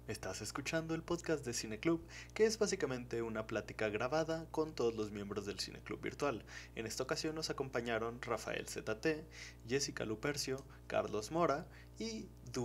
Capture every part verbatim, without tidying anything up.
Estás escuchando el podcast de Cineclub, que es básicamente una plática grabada con todos los miembros del Cineclub virtual. En esta ocasión nos acompañaron Rafael Z T, Jessica Lupercio, Carlos Mora y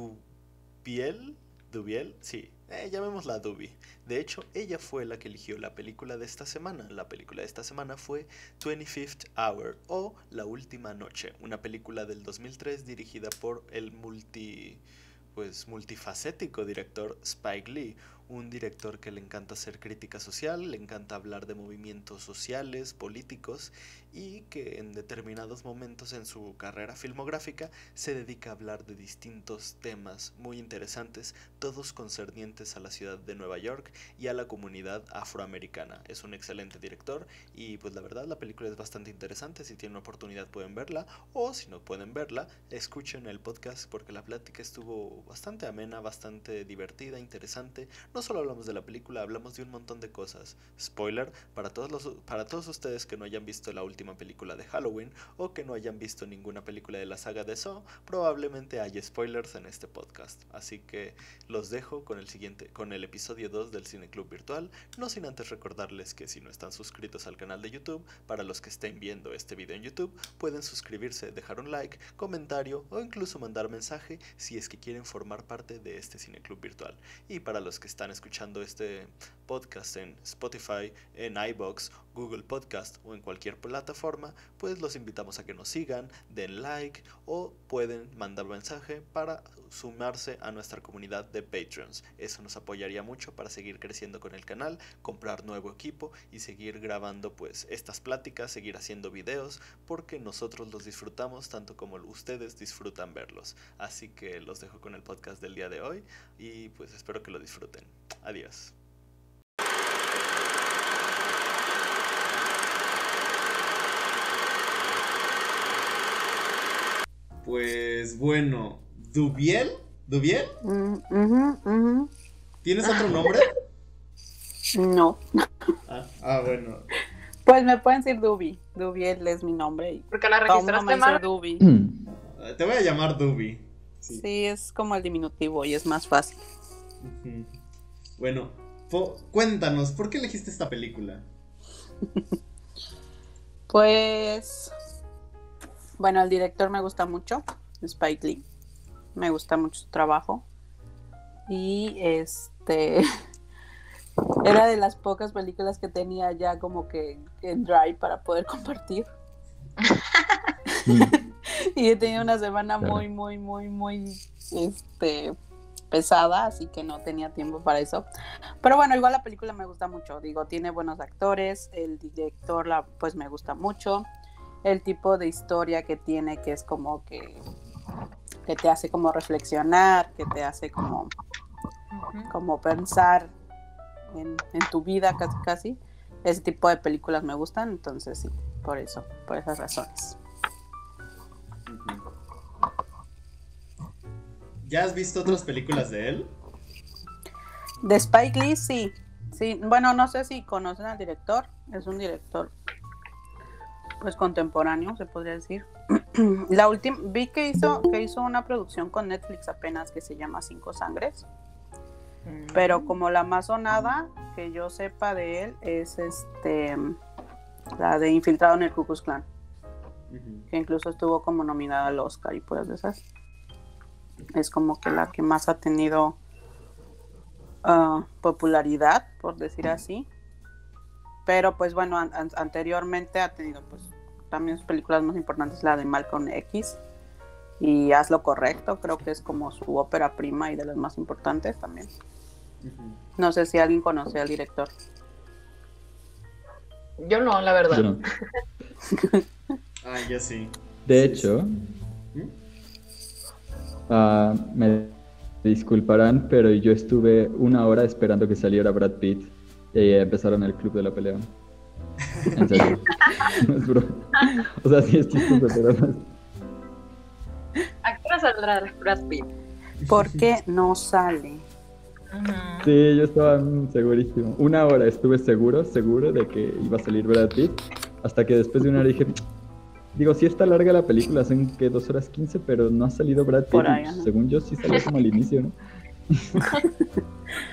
Dubiel. ¿Dubiel? Sí, eh, llamémosla Dubi. De hecho, ella fue la que eligió la película de esta semana. La película de esta semana fue twenty-fifth Hour o La Última Noche, una película del dos mil tres dirigida por el multi... pues multifacético director Spike Lee, un director que le encanta hacer crítica social, le encanta hablar de movimientos sociales, políticos y que en determinados momentos en su carrera filmográfica se dedica a hablar de distintos temas muy interesantes, todos concernientes a la ciudad de Nueva York y a la comunidad afroamericana. Es un excelente director y pues la verdad la película es bastante interesante. Si tienen oportunidad pueden verla, o si no pueden verla, escuchen el podcast porque la plática estuvo bastante amena, bastante divertida, interesante. No solo hablamos de la película, hablamos de un montón de cosas. Spoiler, para todos, los, para todos ustedes que no hayan visto la última película de Halloween o que no hayan visto ninguna película de la saga de Saw, probablemente haya spoilers en este podcast. Así que los dejo con el siguiente, con el episodio dos del Cineclub Virtual, no sin antes recordarles que si no están suscritos al canal de YouTube, para los que estén viendo este video en YouTube, pueden suscribirse, dejar un like, comentario o incluso mandar mensaje si es que quieren formar parte de este Cineclub Virtual. Y para los que están escuchando este podcast en Spotify, en iVoox, Google Podcast o en cualquier plataforma, pues los invitamos a que nos sigan, den like o pueden mandar mensaje para sumarse a nuestra comunidad de Patreons. Eso nos apoyaría mucho para seguir creciendo con el canal, comprar nuevo equipo y seguir grabando pues estas pláticas, seguir haciendo videos, porque nosotros los disfrutamos tanto como ustedes disfrutan verlos. Así que los dejo con el podcast del día de hoy y pues espero que lo disfruten. Adiós. Pues bueno, ¿Dubiel? ¿Dubiel? Mm, uh-huh, uh-huh. ¿Tienes otro nombre? No. Ah, ah, bueno. Pues me pueden decir Dubi. Dubiel es mi nombre. Y porque la todo el mundo registraste me dice mal. Dubi. Te voy a llamar Dubi. Sí. sí, es como el diminutivo y es más fácil. Uh-huh. Bueno, po- cuéntanos, ¿por qué elegiste esta película? Pues, bueno, el director me gusta mucho, Spike Lee. Me gusta mucho su trabajo. Y este era de las pocas películas que tenía ya como que en Drive para poder compartir. Y he tenido una semana claro. muy, muy, muy, muy este pesada, así que no tenía tiempo para eso. Pero bueno, igual la película me gusta mucho. Digo, tiene buenos actores, el director la, pues me gusta mucho. El tipo de historia que tiene, que es como que que te hace como reflexionar, que te hace como uh-huh. como pensar en, en tu vida casi casi. Ese tipo de películas me gustan, entonces sí, por eso, por esas razones. ¿Ya has visto otras películas de él? De Spike Lee, sí. Sí, bueno, no sé si conocen al director. Es un director pues contemporáneo, se podría decir. La última, vi que hizo, que hizo una producción con Netflix apenas que se llama Cinco Sangres. Mm. Pero como la más sonada que yo sepa de él es este la de Infiltrado en el Ku Klux Klan. Uh-huh. Que incluso estuvo como nominada al Oscar y pues de esas. Es como que la que más ha tenido uh, popularidad, por decir así. Pero pues bueno, an- an- anteriormente ha tenido pues también sus películas más importantes, la de Malcolm X y Haz lo Correcto, creo que es como su ópera prima y de las más importantes también. Uh-huh. No sé si alguien conoce al director. Yo no, la verdad. Yo no. Ah, yo sí. De hecho, ¿Mm? uh, me disculparán, pero yo estuve una hora esperando que saliera Brad Pitt y empezaron el Club de la Pelea. En serio. No es broma. O sea, sí es chistoso, pero no es... ¿A qué hora saldrá Brad Pitt? ¿Por qué no sale? Uh-huh. Sí, yo estaba mm, segurísimo. Una hora estuve seguro, seguro de que iba a salir Brad Pitt. Hasta que después de una hora dije... Digo, sí está larga la película, son que dos horas quince, pero no ha salido Brad Pitt. Por ahí, ¿no? Según yo sí salió como al inicio, ¿no?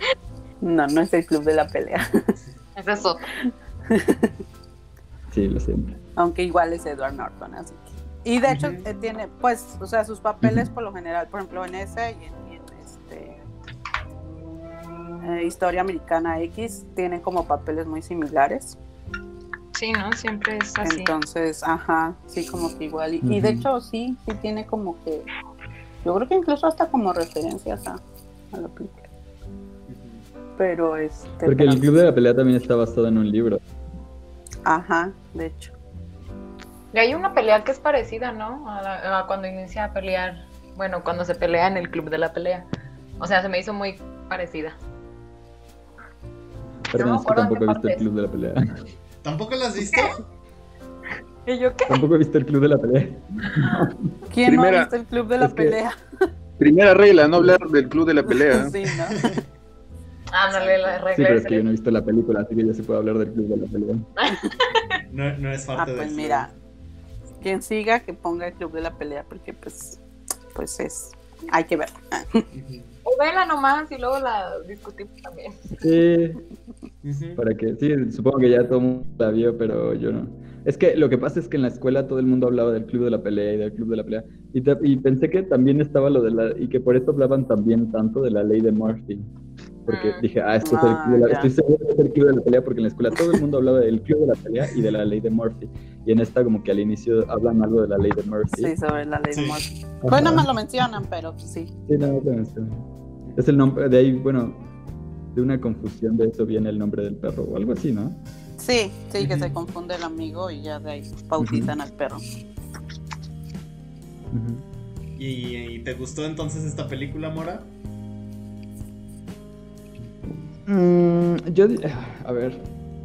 No, no es el club de la pelea. Ese es otro. Sí, lo siento. Aunque igual es Edward Norton, así que. Y de hecho Ujú. eh, tiene, pues, o sea, sus papeles Ujú. por lo general, por ejemplo, en ese y en, y en este eh, Historia Americana X, tienen como papeles muy similares. Sí, ¿no? Siempre es así. Entonces, ajá, sí, como que igual. Y, y de Ujú. hecho, sí, sí tiene como que. Yo creo que incluso hasta como referencias a, a la película. Pero este. Porque el pero- club de la pelea también está basado en un libro. Ajá, de hecho. Y hay una pelea que es parecida, ¿no? A, la- a cuando inicia a pelear. Bueno, cuando se pelea en el club de la pelea. O sea, se me hizo muy parecida. Perdón, me es que acuerdo en tampoco he qué visto el parte club de la pelea. ¿Tampoco lo has visto? ¿Y yo qué? Tampoco he visto el club de la pelea. ¿Quién no Primera- ha visto el club de la es que- pelea? Primera regla, no hablar del club de la pelea. Sí, ¿no? Ándale, la regla Sí, pero es es que yo no he visto la película, así que ya se puede hablar del club de la pelea. No, no es Ah, parte pues del mira, quien siga que ponga el club de la pelea, porque pues, pues es, hay que ver. club. Ujú, O vela nomás y luego la discutimos también. Sí, ujú. para que, sí, supongo que ya todo el mundo la vio, pero yo no. Es que lo que pasa es que en la escuela todo el mundo hablaba del club de la pelea y del club de la pelea. Y, ta- y pensé que también estaba lo de la, y que por eso hablaban también tanto de la ley de Murphy. Porque Mm. dije, ah, esto es el club de la, Ah, ya. estoy seguro que es el club de la pelea, porque en la escuela todo el mundo hablaba del club de la pelea y de la ley de Murphy. Y en esta como que al inicio hablan algo de la ley de Murphy. Sí, sobre la ley Sí. de Murphy. Ajá. Pues nada más lo mencionan, pero pues, sí. Sí, no, no te menciono. Es el nombre, de ahí, bueno, de una confusión de eso viene el nombre del perro o algo así, ¿no? Sí, sí, que Ujú. se confunde el amigo y ya de ahí bautizan al perro. Ujú. ¿Y, y te gustó entonces esta película, Mora? Mm, yo, di- a ver,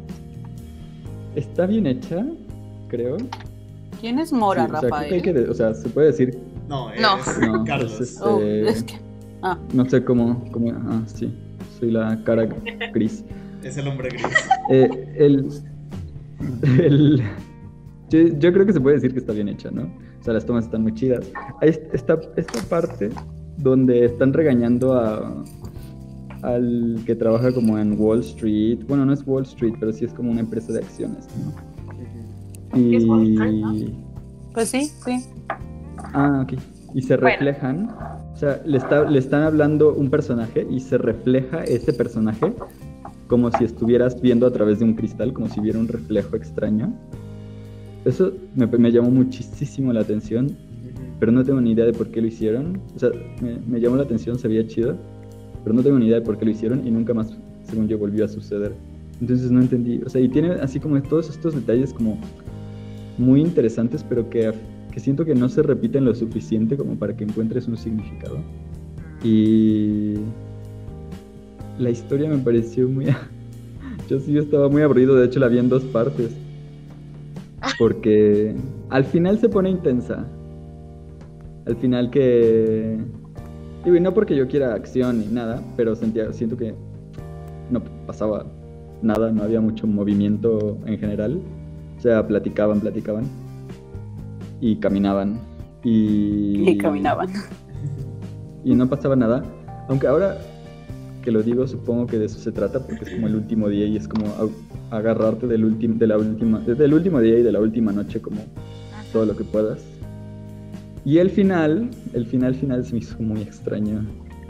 está bien hecha, creo. ¿Quién es Mora, Sí, o sea, creo que Rafael? hay que de- o sea, se puede decir, No, es No. no, Carlos. es, Oh, este, es que, ah, no sé cómo, cómo, ah, sí, soy la cara gris. Es el hombre gris. Eh, el, el- yo, yo creo que se puede decir que está bien hecha, ¿no? O sea, las tomas están muy chidas. Hay esta, esta parte donde están regañando a, al que trabaja como en Wall Street. Bueno, no es Wall Street, pero sí es como una empresa de acciones, ¿no? ¿Es Wall Street, Y... pues sí, sí. Ah, ok. Y se Bueno. reflejan, o sea, le, está, le están hablando un personaje y se refleja ese personaje como si estuvieras viendo a través de un cristal, como si viera un reflejo extraño. Eso me, me llamó muchísimo la atención, pero no tengo ni idea de por qué lo hicieron. O sea, me, me llamó la atención, se veía chido, pero no tengo ni idea de por qué lo hicieron y nunca más, según yo, volvió a suceder. Entonces no entendí. O sea, y tiene así como todos estos detalles como muy interesantes, pero que, que siento que no se repiten lo suficiente como para que encuentres un significado. Y la historia me pareció muy... Yo sí estaba muy aburrido, de hecho la vi en dos partes. Porque al final se pone intensa. Al final que... Digo, y no porque yo quiera acción ni nada, pero sentía, siento que no pasaba nada, no había mucho movimiento en general. O sea, platicaban, platicaban. Y caminaban. Y, Y caminaban. y no pasaba nada. Aunque ahora que lo digo, supongo que de eso se trata, porque es como el último día y es como a- agarrarte del, último de la última, del último día y de la última noche como todo lo que puedas. Y el final, el final final se me hizo muy extraño.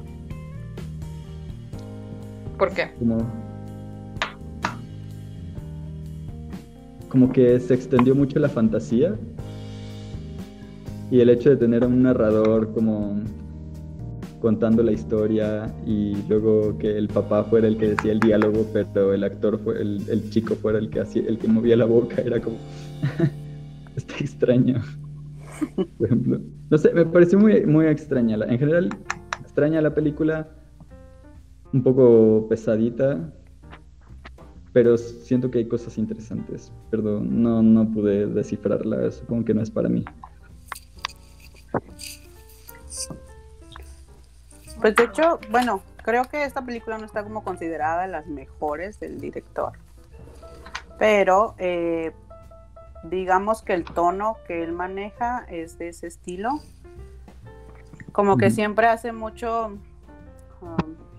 ¿Por qué? Como, como que se extendió mucho la fantasía. Y el hecho de tener a un narrador como contando la historia y luego que el papá fuera el que decía el diálogo, pero el actor fue el, el chico fuera el que hacía, el que movía la boca, era como está extraño. Por ejemplo, no sé, me pareció muy, muy extraña. La- en general, extraña la película, un poco pesadita, pero siento que hay cosas interesantes. Perdón, no, no pude descifrarla, supongo que no es para mí. Pues de hecho, bueno, creo que esta película no está como considerada de las mejores del director. Pero eh, digamos que el tono que él maneja es de ese estilo. Como que Ujú. siempre hace mucho um,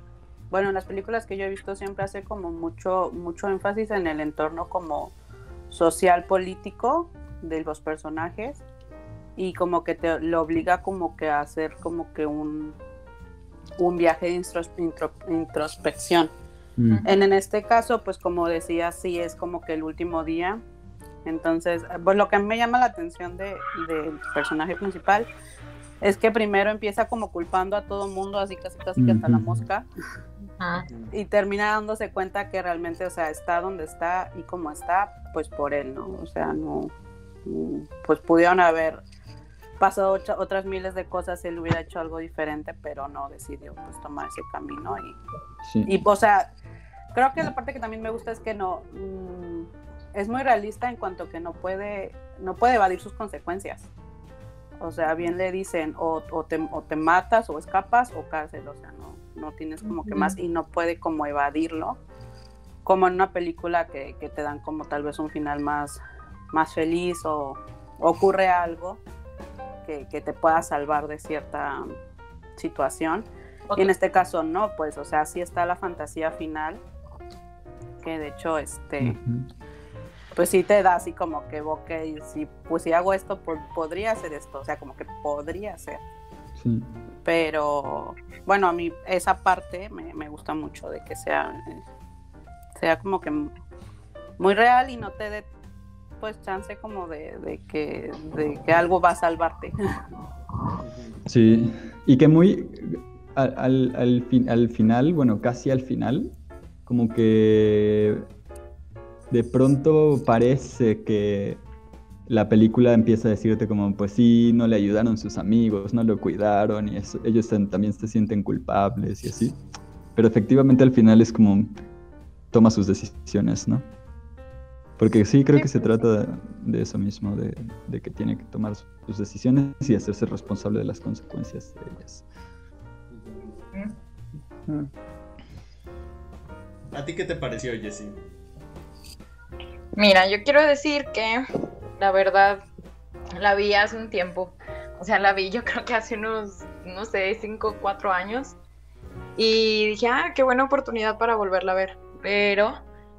bueno, en las películas que yo he visto siempre hace como mucho, mucho énfasis en el entorno como social político de los personajes y como que te lo obliga como que a hacer como que un, un viaje de intros, intro, introspección. Mm. En, en este caso, pues como decía, sí es como que el último día. Entonces, pues lo que a mí me llama la atención de, del personaje principal es que primero empieza como culpando a todo mundo, así casi casi que hasta la mosca, uh-huh. y termina dándose cuenta que realmente, o sea, está donde está y como está, pues por él, ¿no? O sea, no, pues pudieron haber pasado ocho, otras miles de cosas si él hubiera hecho algo diferente, pero no decidió pues tomar ese camino y, sí. y o sea, creo que la parte que también me gusta es que no, mmm, es muy realista en cuanto que no puede, no puede evadir sus consecuencias. O sea, bien le dicen, o, o, te, o te matas, o escapas, o cárcel, o sea, no, no tienes como que más, y no puede como evadirlo, como en una película que, que te dan como tal vez un final más, más feliz, o, o ocurre algo que, que te pueda salvar de cierta situación, okay. Y en este caso no, pues, o sea, sí está la fantasía final, que de hecho, este... Uh-huh. Pues sí te da así como que, ok, si, pues si hago esto, pues, podría hacer esto, o sea, como que podría ser. Sí. Pero, bueno, a mí esa parte me, me gusta mucho de que sea, sea como que muy real y no te dé, pues, chance como de, de, que, de que algo va a salvarte. Sí, y que muy, al, al, al, fin, al final, bueno, casi al final, como que... de pronto parece que la película empieza a decirte como, pues sí, no le ayudaron sus amigos, no lo cuidaron, y eso, ellos también se sienten culpables y así. Pero efectivamente al final es como, toma sus decisiones, ¿no? Porque sí, creo que se trata de, de eso mismo, de, de que tiene que tomar sus decisiones y hacerse responsable de las consecuencias de ellas. ¿A ti qué te pareció, Jessie? Mira, yo quiero decir que la verdad la vi hace un tiempo, o sea, la vi yo creo que hace unos, no sé, cinco o cuatro años y dije, ah, qué buena oportunidad para volverla a ver, pero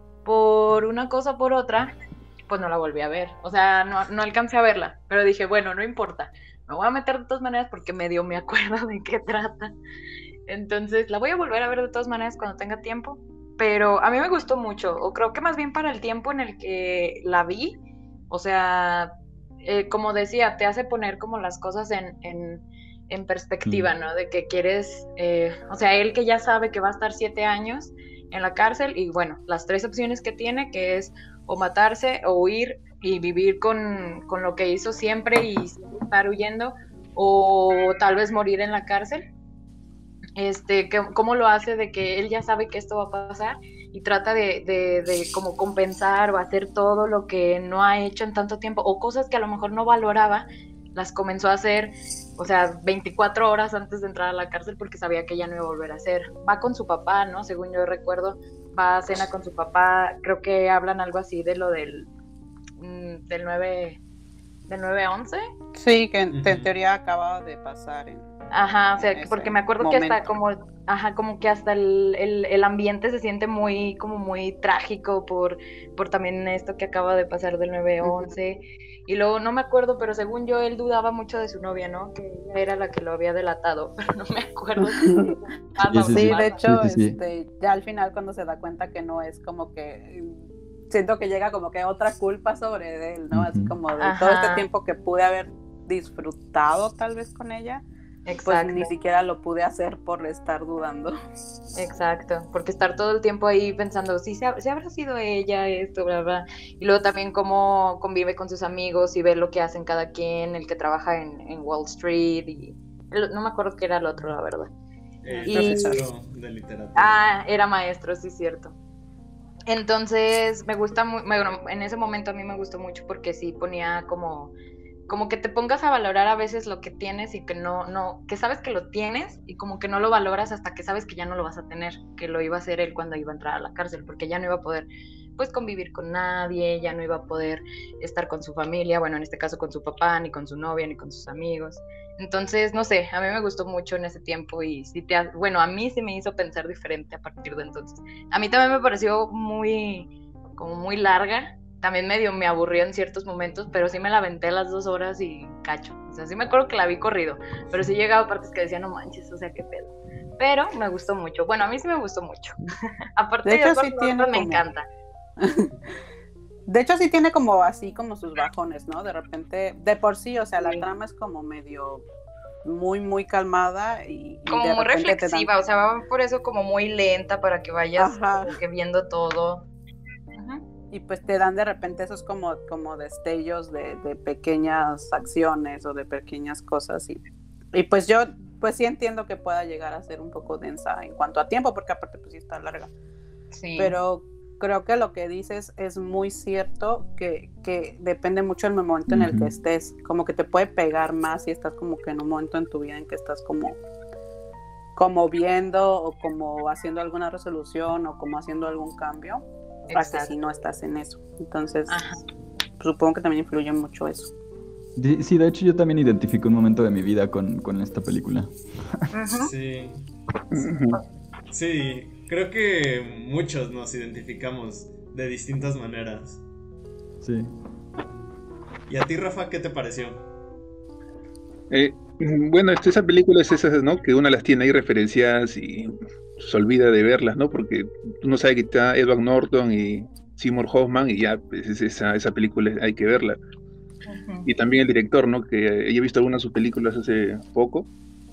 por una cosa o por otra, pues no la volví a ver, o sea, no, no alcancé a verla, pero dije, bueno, no importa, me voy a meter de todas maneras porque medio me acuerdo de qué trata, entonces la voy a volver a ver de todas maneras cuando tenga tiempo. Pero a mí me gustó mucho, o creo que más bien para el tiempo en el que la vi, o sea, eh, como decía, te hace poner como las cosas en, en, en perspectiva, ¿no? De que quieres, eh, o sea, él que ya sabe que va a estar siete años en la cárcel y bueno, las tres opciones que tiene, que es o matarse o huir y vivir con, con lo que hizo siempre y estar huyendo, o tal vez morir en la cárcel. Este, que, cómo lo hace de que él ya sabe que esto va a pasar y trata de, de, de como compensar o hacer todo lo que no ha hecho en tanto tiempo o cosas que a lo mejor no valoraba, las comenzó a hacer, o sea, veinticuatro horas antes de entrar a la cárcel porque sabía que ya no iba a volver a hacer. Va con su papá, ¿no? Según yo recuerdo, va a cena con su papá, creo que hablan algo así de lo del, del nueve del nueve once. Sí, que en, uh-huh. en teoría acababa de pasar en... Ajá, o sea, porque me acuerdo momento. que hasta como, ajá, como que hasta el, el, el ambiente se siente muy, como muy trágico por, por también esto que acaba de pasar del nueve once, uh-huh. Y luego no me acuerdo, pero según yo él dudaba mucho de su novia, ¿no? Que ella era la que lo había delatado, pero no me acuerdo. Si pasa, sí, sí, sí, de hecho, sí, sí, sí. Este, ya al final cuando se da cuenta que no es como que... siento que llega como que otra culpa sobre él, ¿no? Uh-huh. Así como de ajá. todo este tiempo que pude haber disfrutado tal vez con ella. Exacto. Pues ni siquiera lo pude hacer por estar dudando. Exacto, porque estar todo el tiempo ahí pensando, sí, si se, se habrá sido ella, esto, bla, bla. Y luego también cómo convive con sus amigos y ver lo que hacen cada quien, el que trabaja en, en Wall Street y el, no me acuerdo qué era el otro, la verdad. Eh, y, profesor de literatura. Ah, era maestro, sí, cierto. Entonces me gusta muy, bueno, en ese momento a mí me gustó mucho porque sí ponía como... como que te pongas a valorar a veces lo que tienes y que no, no, que sabes que lo tienes y como que no lo valoras hasta que sabes que ya no lo vas a tener, que lo iba a hacer él cuando iba a entrar a la cárcel, porque ya no iba a poder pues convivir con nadie, ya no iba a poder estar con su familia, bueno, en este caso con su papá, ni con su novia, ni con sus amigos. Entonces, no sé, a mí me gustó mucho en ese tiempo y sí te, ha- bueno, a mí sí me hizo pensar diferente a partir de entonces. A mí también me pareció muy, como muy larga, también medio me aburrió en ciertos momentos, pero sí me la aventé a las dos horas y cacho. O sea, sí me acuerdo que la vi corrido, pero sí llegaba a partes que decía, no manches, o sea, qué pedo. Pero me gustó mucho. Bueno, a mí sí me gustó mucho. Aparte De de hecho, Edward sí tiene Norton me como- encanta. De hecho, sí tiene como así como sus bajones, ¿no? De repente, de por sí, o sea, la Sí. trama es como medio muy, muy calmada y, y Como de muy repente te dan... reflexiva, o sea, va por eso como muy lenta para que vayas Ajá. como que viendo todo. Ajá. Y pues te dan de repente esos como, como destellos de, de pequeñas acciones o de pequeñas cosas. Y, y pues yo, pues sí entiendo que pueda llegar a ser un poco densa en cuanto a tiempo, porque aparte pues sí está larga. Sí. Pero creo que lo que dices es muy cierto, que, que depende mucho del momento en el que Ujú. estés. Como que te puede pegar más si estás como que en un momento en tu vida en que estás como, como viendo o como haciendo alguna resolución o como haciendo algún cambio, a que Exacto. si no estás en eso. Entonces, Ajá. supongo que también influye mucho eso. Sí, sí, de hecho yo también identifico un momento de mi vida con, con esta película. Ujú. Sí, Ujú. sí, creo que muchos nos identificamos de distintas maneras. Sí. ¿Y a ti, Rafa, qué te pareció? Eh, bueno, este, esa película es esas, ¿no? Que una las tiene ahí referenciadas y se olvida de verlas, ¿no? Porque uno sabe que está Edward Norton y Seymour Hoffman y ya, pues, es esa, esa película hay que verla. Ujú. Y también el director, ¿no? Que eh, he visto algunas de sus películas hace poco.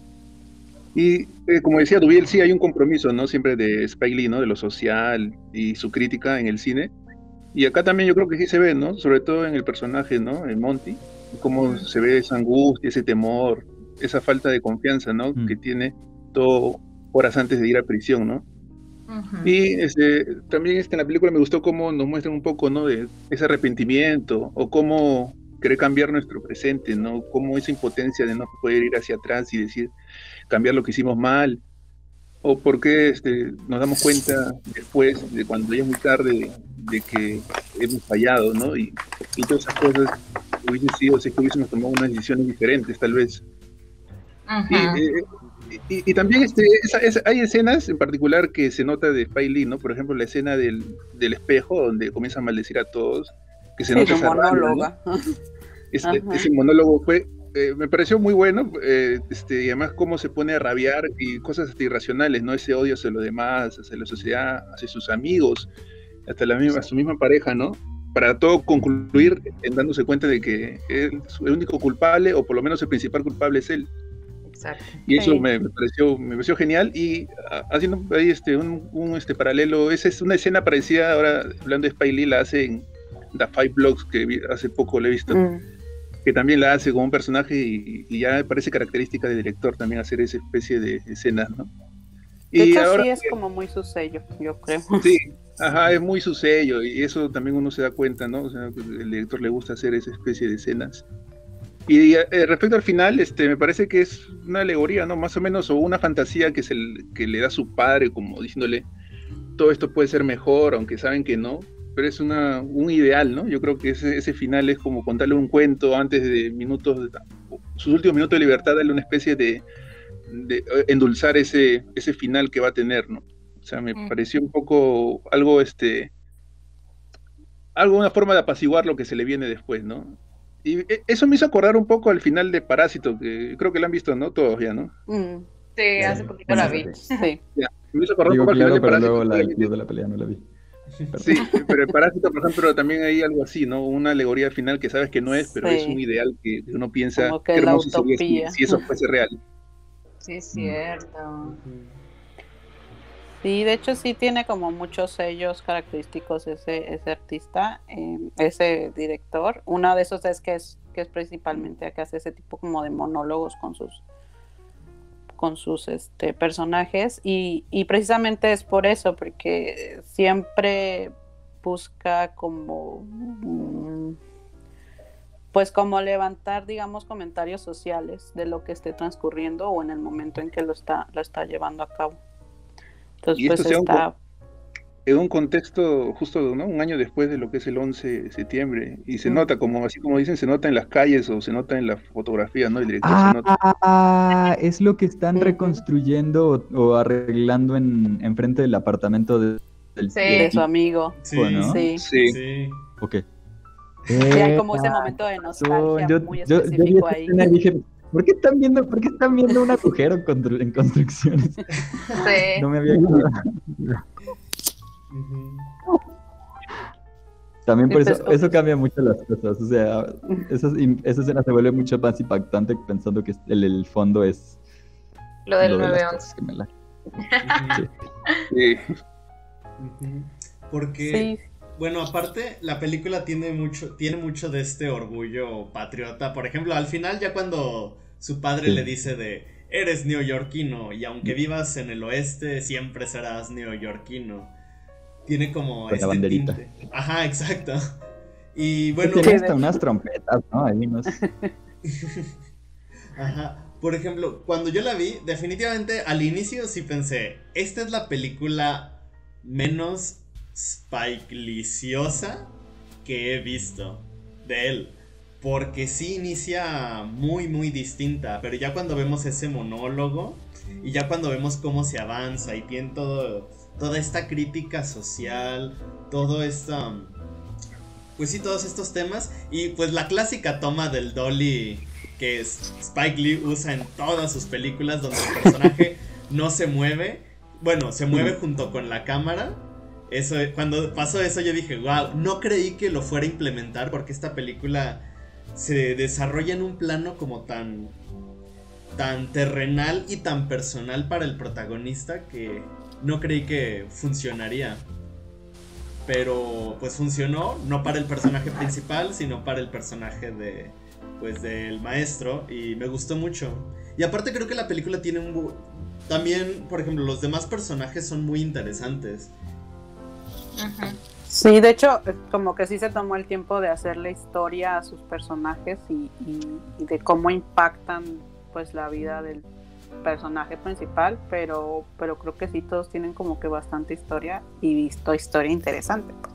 Y eh, como decía Dubiel, sí hay un compromiso, ¿no? Siempre de Spike Lee, ¿no? De lo social y su crítica en el cine. Y acá también yo creo que sí se ve, ¿no? Sobre todo en el personaje, ¿no? En Monty, cómo se ve esa angustia, ese temor, esa falta de confianza, ¿no? Mm. Que tiene todo horas antes de ir a prisión, ¿no? Ujú. Y este, también este, en la película me gustó cómo nos muestran un poco, ¿no? De ese arrepentimiento o cómo querer cambiar nuestro presente, ¿no? Cómo esa impotencia de no poder ir hacia atrás y decir, cambiar lo que hicimos mal, o por qué este, nos damos cuenta después, de cuando ya es muy tarde, de, de que hemos fallado, ¿no? Y, y todas esas cosas hubiesen sido si es que hubiésemos tomado unas decisiones diferentes, tal vez. Y, Ujú. eh, y, y también este, esa- esa- hay escenas en particular que se nota de Spike Lee, ¿no? Por ejemplo, la escena del, del espejo, donde comienza a maldecir a todos, que se Sí, nota su esa rabia, ¿no? monóloga. Ese, Ajá. ese monólogo fue, eh, me pareció muy bueno, eh, este, y además cómo se pone a rabiar y cosas hasta irracionales, ¿no? Ese odio hacia los demás, hacia la sociedad, hacia sus amigos, hasta la misma, su misma pareja, ¿no? Para todo concluir en dándose cuenta de que él, el único culpable, o por lo menos el principal culpable es él. Exacto. Y eso Sí. me, me pareció, me pareció genial. Y ah, haciendo ahí este, un, un, este paralelo, esa es una escena parecida, ahora hablando de Spike Lee, la hace en The Five Blocks, que vi- hace poco la he visto, Mm. que también la hace como un personaje y, y ya me parece característica del director también hacer esa especie de escenas, ¿no? De Y hecho, ahora, sí es como muy su sello, yo creo. sí, ajá, es muy su sello y eso también uno se da cuenta, ¿no? O sea, que el director le gusta hacer esa especie de escenas. Y eh, respecto al final, este, me parece que es una alegoría, ¿no? Más o menos, o una fantasía que, se, le- que le da su padre, como diciéndole, todo esto puede ser mejor, aunque saben que no, pero es una, un ideal, ¿no? Yo creo que ese, ese final es como contarle un cuento antes de minutos, de- sus últimos minutos de libertad, darle una especie de, de eh, endulzar ese, ese final que va a tener, ¿no? O sea, me Mm. pareció un poco algo, este, algo, una forma de apaciguar lo que se le viene después, ¿no? Y eh, eso me hizo acordar un poco al final de Parásito, que creo que lo han visto, ¿no? Todos ya, ¿no? Mm. Sí, hace poquito la vi. Sí. Ya, me hizo acordar un Digo poco al final claro, de pero Parásito. luego la del solamente- Club de la Pelea no la vi. Perdón. Sí, pero el Parásito, por ejemplo, también hay algo así, ¿no? Una alegoría al final que sabes que no es, pero Sí. es un ideal que uno piensa Como que qué la hermoso sería si, utopía. si eso fuese real. Sí, es cierto. Sí, de hecho sí tiene como muchos sellos característicos ese, ese artista, eh, ese director. Uno de esos es que es que es principalmente que hace ese tipo como de monólogos con sus con sus este, personajes y, y precisamente es por eso, porque siempre busca como mm, pues como levantar, digamos, comentarios sociales de lo que esté transcurriendo o en el momento en que lo está, lo está llevando a cabo. Entonces, Y esto pues sea un está... en un contexto justo, ¿no? Un año después de lo que es el once de septiembre, y se Mm. nota, como así como dicen, se nota en las calles o se nota en la fotografía, ¿no? El director se nota. Ah, es lo que están Ujú. reconstruyendo o, o arreglando en, en frente del apartamento de- del Sí. De su amigo. Sí, ¿no? Sí. Sí. sí. Ok. Sí, hay Eh, como ese momento de nostalgia razón. Yo, muy yo- yo vi específico esa ahí. escena y dije, ¿por qué están viendo, por qué están viendo un agujero constru- en construcciones? Sí. No me había acordado. Ujú. También por Sí, eso, pues, eso cambia mucho las cosas. O sea, esa, esa escena se vuelve mucho más impactante pensando que el, el fondo es Lo del lo de las nueve once. Torres Gemelas. Ujú. Sí. Ujú. Porque, Sí. bueno, aparte, la película tiene mucho, tiene mucho de este orgullo patriota. Por ejemplo, al final, ya cuando su padre Sí. le dice de eres neoyorquino y aunque vivas en el oeste, siempre serás neoyorquino. Tiene como Con la este banderita. tinte. Ajá, exacto. Y bueno, Tiene Sí, hasta de- unas trompetas, ¿no? Ahí unos... ajá. Por ejemplo, cuando yo la vi, definitivamente al inicio sí pensé, esta es la película menos Spike-liciosa que he visto de él. Porque sí inicia muy, muy distinta. Pero ya cuando vemos ese monólogo y ya cuando vemos cómo se avanza y tiene todo, toda esta crítica social, todo esta... Pues sí, todos estos temas. Y pues la clásica toma del dolly que es Spike Lee usa en todas sus películas, donde el personaje no se mueve. Bueno, se mueve junto con la cámara. Eso, cuando pasó eso yo dije, wow, no creí que lo fuera a implementar porque esta película se desarrolla en un plano como tan tan terrenal y tan personal para el protagonista que no creí que funcionaría. Pero pues funcionó, no para el personaje principal, sino para el personaje de pues del maestro, y me gustó mucho. Y aparte creo que la película tiene un bu- también, por ejemplo, los demás personajes son muy interesantes. Ujú. Sí, de hecho, eh, como que sí se tomó el tiempo de hacerle historia a sus personajes y, y- y de cómo impactan pues la vida del personaje principal, pero, pero creo que sí todos tienen como que bastante historia y visto historia interesante, pues.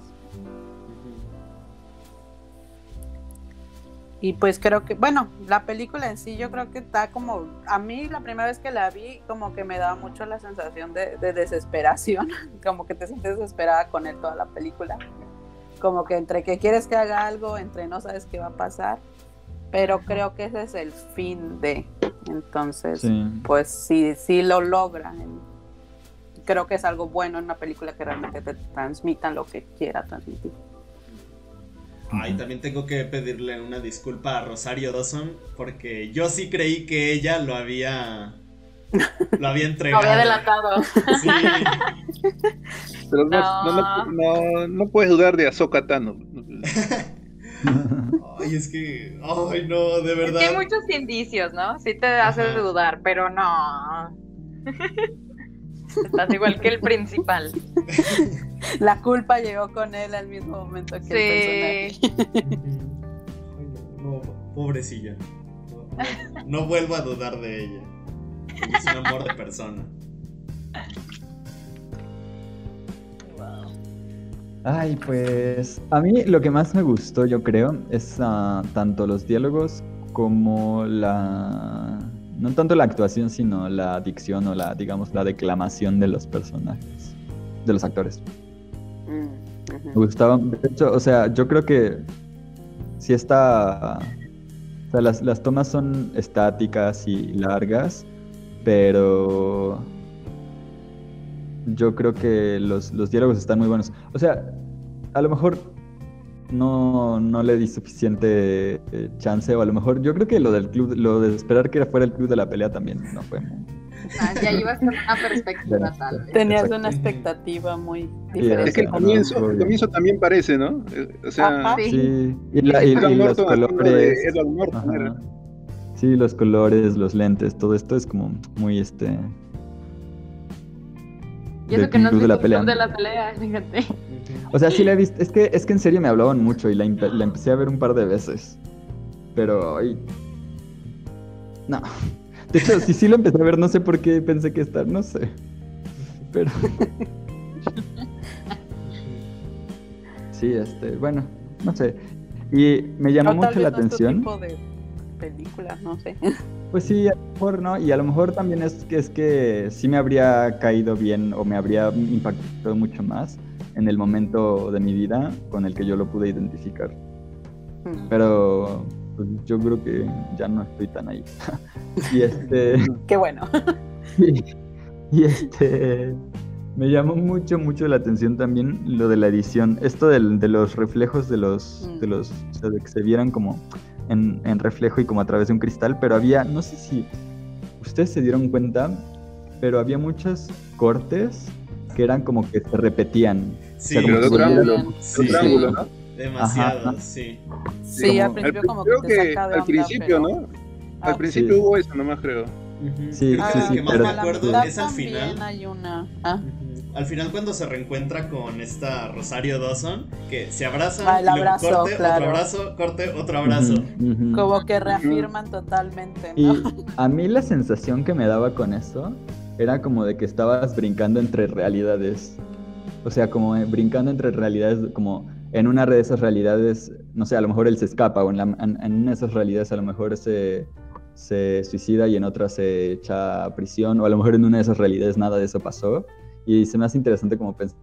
Y pues creo que, bueno, la película en sí yo creo que está como, a mí la primera vez que la vi como que me daba mucho la sensación de, de desesperación, como que te sientes desesperada con él toda la película, como que entre que quieres que haga algo, entre no sabes qué va a pasar, pero creo que ese es el fin de, entonces Sí. pues sí, sí lo logran, creo que es algo bueno en una película que realmente te transmitan lo que quiera transmitir. Ay, también tengo que pedirle una disculpa a Rosario Dawson porque yo sí creí que ella lo había lo había Lo entregado. había delatado. Sí. Pero no, no, No. no, no, no puedes dudar de Ahsoka Tano. Ay, es que ay, no, de Es verdad. que hay muchos indicios, ¿no? Sí te hace Ajá. dudar, pero no. Estás igual que el principal. La culpa llegó con él al mismo momento que el Sí. personaje. Ay, no, no, pobrecilla. No, no, no vuelvo a dudar de ella. Es un amor de persona. Ay, pues a mí lo que más me gustó, yo creo, es ah, tanto los diálogos como la... No tanto la actuación, sino la dicción o la, digamos, la declamación de los personajes, de los actores. Mm, ujú. Me gustaban, de hecho, o sea, yo creo que sí está... O sea, las, las tomas son estáticas y largas, pero yo creo que los, los diálogos están muy buenos. O sea, a lo mejor no, no le di suficiente eh, chance, o a lo mejor yo creo que lo del club, lo de esperar que fuera el club de la pelea también no fue muy... Ah, ya ibas con una perspectiva tal vez. Tenías Exacto. una expectativa muy Sí, diferente. Es que el no, comienzo, no, el comienzo también parece, ¿no? Eh, O sea, Ajá. Sí. Sí, y, la- y- y Edward los Norton haciendo de colores... Edward Norton, Ajá. era. Sí, los colores, los lentes, todo esto es como muy este... Y eso del que no has club de visto la el pelea. club de la pelea, fíjate. O sea, sí la he visto. Es que, es que en serio me hablaban mucho y la, empe- la empecé a ver un par de veces. Pero, ay... No. De hecho, sí, sí lo empecé a ver, no sé por qué pensé que estar, no sé. Pero... sí, este, bueno, no sé. Y me llamó O tal mucho vez la no es tu atención. tipo de película, no sé. Pues sí, a lo mejor no, y a lo mejor también es que es que sí me habría caído bien o me habría impactado mucho más en el momento de mi vida con el que yo lo pude identificar. Mm. Pero pues, yo creo que ya no estoy tan ahí. Y este, Qué bueno. y, y este, me llamó mucho, mucho la atención también lo de la edición. Esto del- de los reflejos de los, Mm. de los, o sea, de que se vieran como en, en reflejo y como a través de un cristal, pero había, no sé si ustedes se dieron cuenta, pero había muchos cortes que eran como que se repetían. Sí, como Pero que de otro volvían- ángulo, Sí. de otro Sí. ángulo, ¿no? demasiado, Ajá. sí. Sí, como- al Al principio pri- como creo que te que saca de al onda, principio, pero... ¿no? Ah, Al principio sí. hubo eso, nomás creo. Ujú. Sí, Creo sí, que lo sí, que más pero- me a la acuerdo mitad es al también final. hay una... Ah, Ujú. Al final cuando se reencuentra con esta Rosario Dawson, que se abrazan, Ah, el y luego abrazo, corte, claro. otro abrazo, corte, otro abrazo. Ujú, ujú. como que reafirman totalmente, ¿no? Y a mí la sensación que me daba con eso era como de que estabas brincando entre realidades. O sea, como eh, brincando entre realidades, como en una de esas realidades, no sé, a lo mejor él se escapa, o en, la- en- en una de esas realidades a lo mejor se, se suicida y en otra se echa a prisión, o a lo mejor en una de esas realidades nada de eso pasó. Y se me hace interesante como pensar,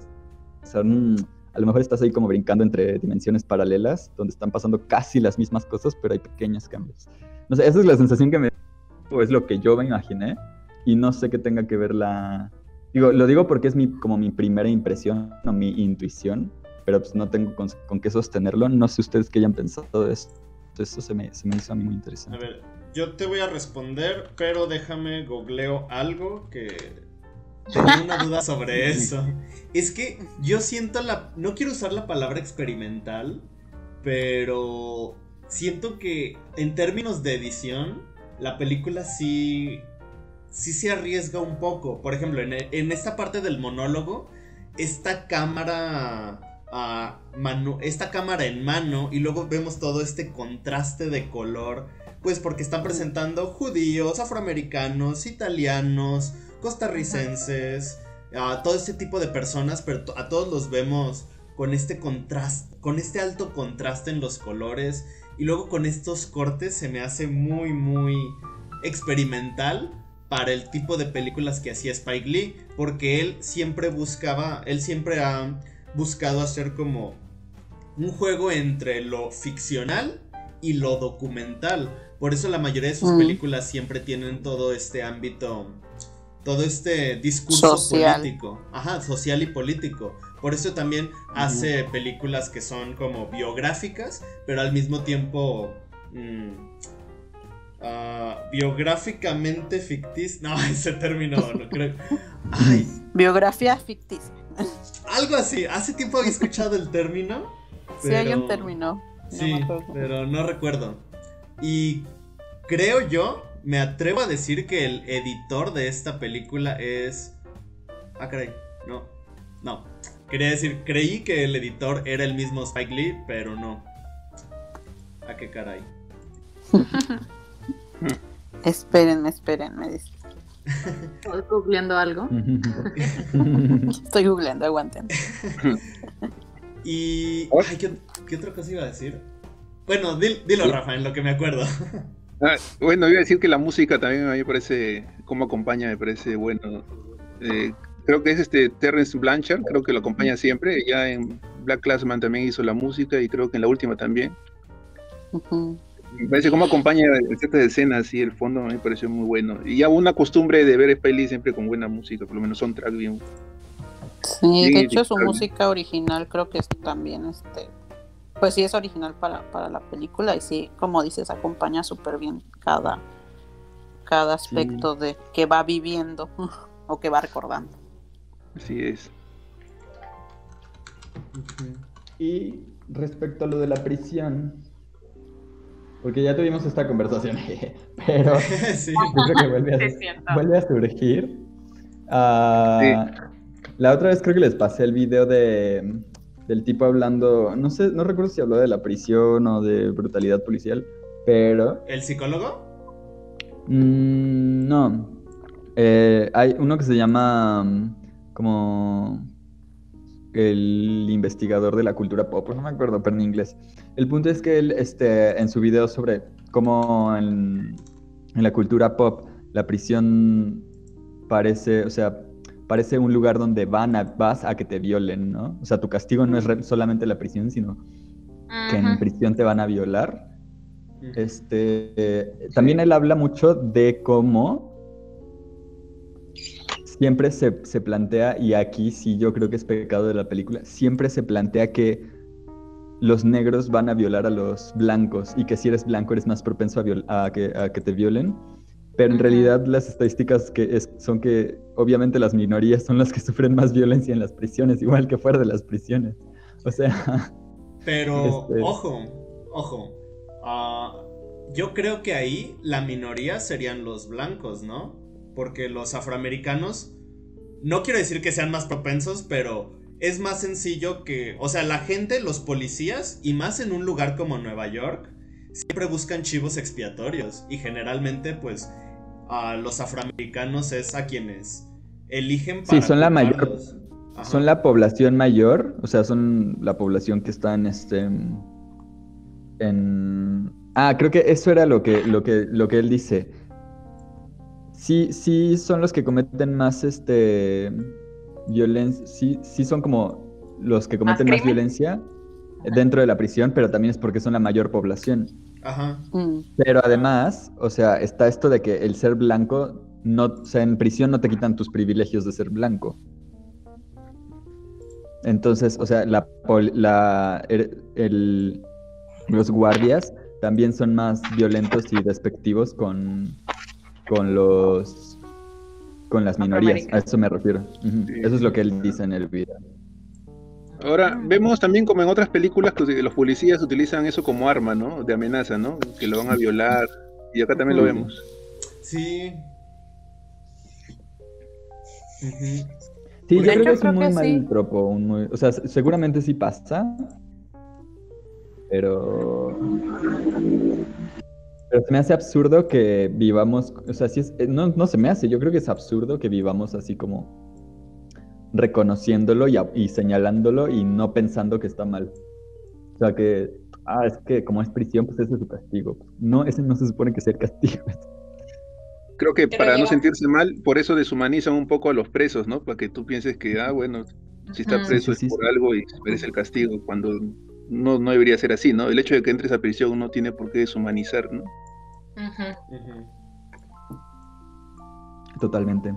mm, a lo mejor estás ahí como brincando entre dimensiones paralelas, donde están pasando casi las mismas cosas, pero hay pequeños cambios. No sé, esa es la sensación que me o es lo que yo me imaginé, y no sé qué tenga que ver la... Digo, lo digo porque es mi, como mi primera impresión o mi intuición, pero pues no tengo con, con qué sostenerlo. No sé ustedes qué hayan pensado de eso. Eso se me, se me hizo a mí muy A interesante. ver, yo te voy a responder, pero déjame googleo algo que tenía una duda sobre eso. Es que yo siento la... No quiero usar la palabra experimental, pero siento que en términos de edición, la película sí... sí se arriesga un poco. Por ejemplo, en, en esta parte del monólogo, esta cámara... ah, mano, esta cámara en mano, y luego vemos todo este contraste de color, pues porque están presentando judíos, afroamericanos, italianos, costarricenses, a todo este tipo de personas, pero to- a todos los vemos con este contraste, con este alto contraste en los colores, y luego con estos cortes se me hace muy muy experimental para el tipo de películas que hacía Spike Lee, porque él siempre buscaba, él siempre ha buscado hacer como un juego entre lo ficcional y lo documental. Por eso la mayoría de sus Mm. películas siempre tienen todo este ámbito, todo este discurso Social. político, ajá, social y político. Por eso también hace películas que son como biográficas, pero al mismo tiempo mm, ah, biográficamente ficticias. No, ese término no creo. Ay, Biografía ficticia. algo así. Hace tiempo había escuchado el término. Sí, hay un pero- término. No Sí, me acuerdo. pero no recuerdo. Y creo yo, me atrevo a decir que el editor de esta película es... Ah, caray, no, no. Quería decir, creí que el editor era el mismo Spike Lee, pero no. Ah, qué caray. Espérenme, espérenme. dice. ¿Estás googleando algo? Estoy googleando, aguanten. Y... ¿Oh? Ay, ¿qué, qué otra cosa iba a decir? Bueno, dil- dilo, ¿Sí? Rafa, en lo que me acuerdo. Ah, bueno, iba a decir que la música también a mí me parece, como acompaña, me parece bueno. Eh, creo que es este Terrence Blanchard, creo que lo acompaña siempre. Ya en Black Classman también hizo la música y creo que en la última también. Ujú. Me parece cómo acompaña en ciertas escenas y el fondo me pareció muy bueno. Y ya una costumbre de ver a Spike Lee siempre con buena música, por lo menos soundtrack bien. Sí, Sí, de hecho su claro. música original creo que es también este, pues sí es original para, para la película y sí, como dices, acompaña súper bien cada, cada aspecto de que va viviendo o que va recordando. Así es. Y respecto a lo de la prisión, porque ya tuvimos esta conversación, pero Sí. yo creo que vuelve a, Sí, es cierto. vuelve a surgir. Ah, La otra vez creo que les pasé el video de, del tipo hablando, no sé, no recuerdo si habló de la prisión o de brutalidad policial, pero ¿El psicólogo? mm, no. Eh, hay uno que se llama mm, como el investigador de la cultura pop, no me acuerdo, pero en inglés. El punto es que él, este, en su video sobre cómo en, en la cultura pop la prisión parece, o sea, parece un lugar donde van a, vas a que te violen, ¿no? O sea, tu castigo no es re- solamente la prisión, sino que en Ujú. prisión te van a violar. Este, eh, también él habla mucho de cómo siempre se, se plantea, y aquí sí yo creo que es pecado de la película, siempre se plantea que los negros van a violar a los blancos y que si eres blanco eres más propenso a, viol- a, que, a que te violen. Pero en Ujú. realidad las estadísticas que es, son que obviamente las minorías son las que sufren más violencia en las prisiones, igual que fuera de las prisiones. O sea, Pero, Este- ojo, ojo. ah, yo creo que ahí la minoría serían los blancos, ¿no? Porque los afroamericanos, no quiero decir que sean más propensos, pero es más sencillo que, o sea, la gente, los policías, y más en un lugar como Nueva York, siempre buscan chivos expiatorios. Y generalmente, pues, a los afroamericanos es a quienes eligen Sí, para son la mayor- culparlos. Ajá. son la población mayor, o sea, son la población que está en este... en... Ah, creo que eso era lo que, lo que, lo que él dice. Sí, sí son los que cometen más este violencia, sí, sí son como los que cometen más, crimen? violencia dentro de la prisión, pero también es porque son la mayor población. Ajá. Mm. Pero además, o sea, está esto de que el ser blanco, no, o sea, en prisión no te quitan tus privilegios de ser blanco. Entonces, o sea, la, pol- la, el- el- los guardias también son más violentos y despectivos con, con los con las minorías. A eso me refiero. Ujú. Sí. Eso es lo que él dice en el video. Ahora, vemos también como en otras películas que los policías utilizan eso como arma, ¿no? De amenaza, ¿no? Que lo van a violar. Y acá también lo Ujú. vemos. Sí. Ujú. Sí, De yo creo hecho, que es creo un muy que mal sí. tropo. Un muy- o sea, se- seguramente sí pasa. Pero. Pero se me hace absurdo que vivamos. O sea, sí es, eh, no, no se me hace. Yo creo que es absurdo que vivamos así como reconociéndolo y, a- y señalándolo y no pensando que está mal. O sea, que. Ah, es que como es prisión, pues ese es su castigo. No, ese no se supone que sea el castigo. Creo que Pero para no lleva- sentirse mal, por eso deshumanizan un poco a los presos, ¿no? Para que tú pienses que, ah, bueno, si está Ujú. preso Sí, sí, es por sí. algo y merece el castigo, cuando no, no debería ser así, ¿no? El hecho de que entres a prisión no tiene por qué deshumanizar, ¿no? Ujú. Ujú. Totalmente.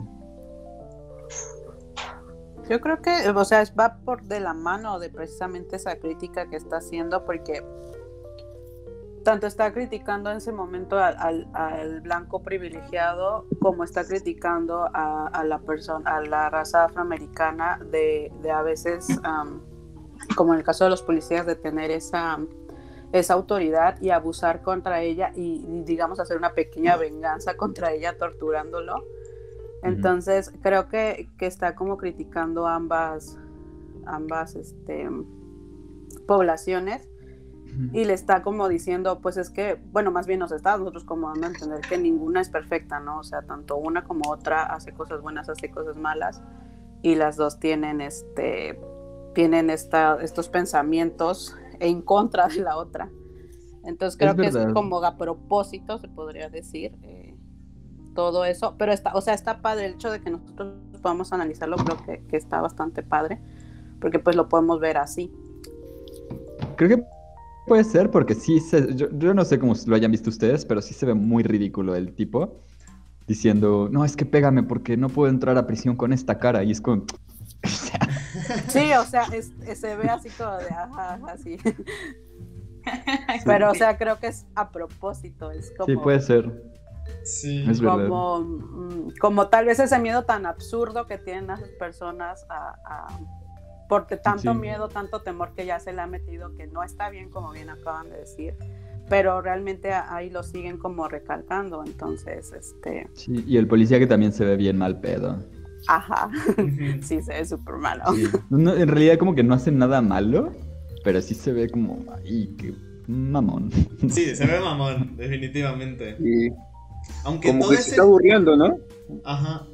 Yo creo que, o sea, es- va por de la mano de precisamente esa crítica que está haciendo, porque tanto está criticando en ese momento al, al- al blanco privilegiado, como está criticando a, a la persona, a la raza afroamericana de, de a veces, um, como en el caso de los policías, de tener esa, esa autoridad y abusar contra ella y, y, digamos, hacer una pequeña venganza contra ella torturándolo. Entonces, uh-huh. creo que, que está como criticando ambas, ambas este, poblaciones uh-huh. y le está como diciendo, pues es que, bueno, más bien nos está nosotros como dando a entender que ninguna es perfecta, ¿no? O sea, tanto una como otra hace cosas buenas, hace cosas malas y las dos tienen, este, tienen esta, estos pensamientos en contra de la otra. Entonces, creo es que es como a propósito, se podría decir, eh, todo eso, pero está, o sea, está padre el hecho de que nosotros podamos analizarlo, creo que, que está bastante padre, porque pues lo podemos ver así. Creo que puede ser, porque sí, se, yo, yo no sé cómo lo hayan visto ustedes, pero sí se ve muy ridículo el tipo diciendo, no, es que pégame porque no puedo entrar a prisión con esta cara, y es como... sí, o sea, es, es, se ve así como de, ajá, así. Pero, o sea, creo que es a propósito, es como... Sí, puede ser. Sí. Es verdad. Como, como tal vez ese miedo tan absurdo que tienen las personas a, a, porque tanto sí. miedo, tanto temor que ya se le ha metido, que no está bien, como bien acaban de decir, pero realmente ahí lo siguen como recalcando, entonces este sí, y el policía que también se ve bien mal pedo. Ajá. Sí, se ve súper malo. Sí. No, en realidad como que no hace nada malo, pero sí se ve como ay, qué mamón. Sí, se ve mamón, definitivamente. Sí. Aunque como todo que ese... se está burlando, ¿no? Ajá.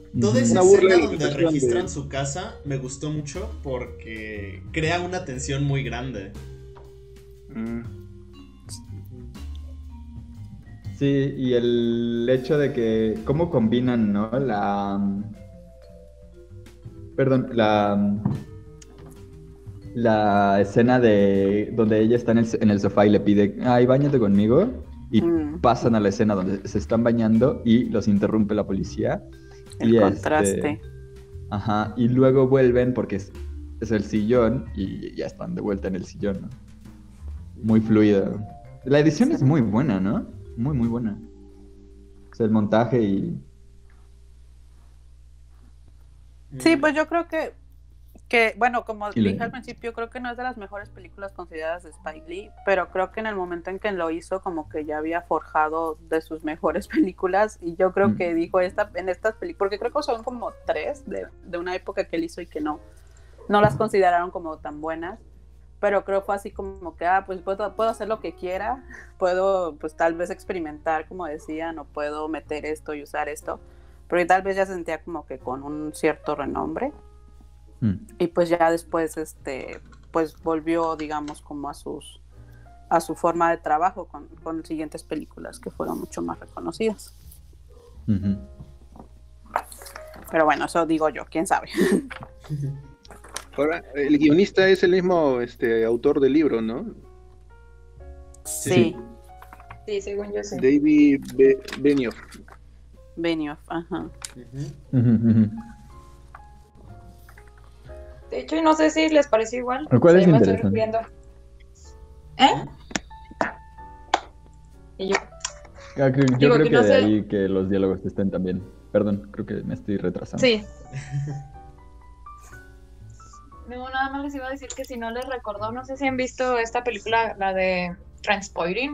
Toda esa Una burla escena de donde la situación registran de- su casa me gustó mucho porque crea una tensión muy grande. Mm. Sí, y el hecho de que, ¿cómo combinan, no? La... Perdón, la... La escena de donde ella está en el, en el sofá y le pide, ay, báñate conmigo. Y Mm. pasan a la escena donde se están bañando y los interrumpe la policía. El y contraste. Este, ajá, y luego vuelven porque es, es el sillón y ya están de vuelta en el sillón, ¿no? Muy fluida. La edición es muy buena, ¿no? Muy, muy buena. O sea, el montaje y... Sí, pues yo creo que, que bueno, como Y lo- dije al principio, creo que no es de las mejores películas consideradas de Spike Lee, pero creo que en el momento en que lo hizo, como que ya había forjado de sus mejores películas, y yo creo Mm. que dijo esta, en estas películas, porque creo que son como tres de, de una época que él hizo y que no, no las consideraron como tan buenas, pero creo fue así como que, ah, pues puedo, puedo hacer lo que quiera, puedo pues tal vez experimentar, como decían, o puedo meter esto y usar esto, porque tal vez ya se sentía como que con un cierto renombre. Mm. Y pues ya después este pues volvió, digamos, como a sus a su forma de trabajo con, con siguientes películas que fueron mucho más reconocidas. Ujú. Pero bueno, eso digo yo, quién sabe. Ahora, el guionista es el mismo este, autor del libro, ¿no? Sí, Sí, según yo sí. David Be- Benioff. Benioff, ajá. Ujú. Ujú, ujú. De hecho, y no sé si les pareció igual. ¿Cuál O sea, es yo me estoy interesante? refiriendo. ¿Eh? Y yo, Ah, creo- yo Digo creo que que, no de sé. ahí que los diálogos estén también. Perdón, creo que me estoy retrasando. sí. No, nada más les iba a decir que si no les recordó, no sé si han visto esta película, la de Transporting.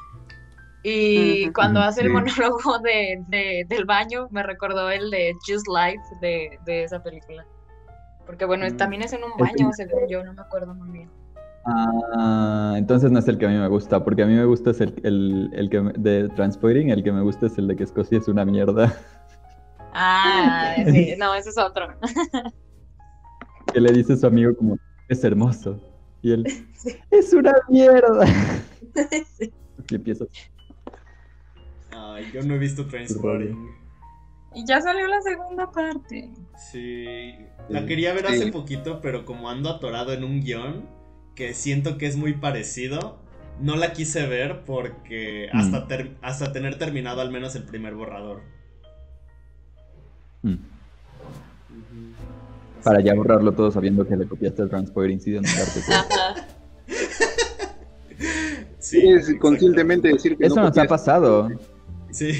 Y Ujú. cuando Ujú, hace el sí. monólogo de, de- del baño, me recordó el de Just Life de, de esa película. Porque bueno, es- Mm. también es en un Este- baño, según yo, no me acuerdo muy bien. Ah, entonces no es el que a mí me gusta, porque a mí me gusta es el, el, el que me- de Transporting, el que me gusta es el de que Escocia es una mierda. Ah, sí, no, ese es otro. Que le dice a su amigo como, es hermoso. Y él, es una mierda. Y empieza. Ay, yo no he visto Trainspotting. Y ya salió la segunda parte. Sí, la Sí. quería ver Sí. hace poquito, pero como ando atorado en un guión que siento que es muy parecido, no la quise ver porque Mm. hasta, ter- hasta tener terminado al menos el primer borrador. Mm. Para ya borrarlo todo sabiendo que le copiaste el Transporting Incident. Ajá. Sí, Quieres exacto. conscientemente decir que Eso no nos ha copiaste. pasado. Sí.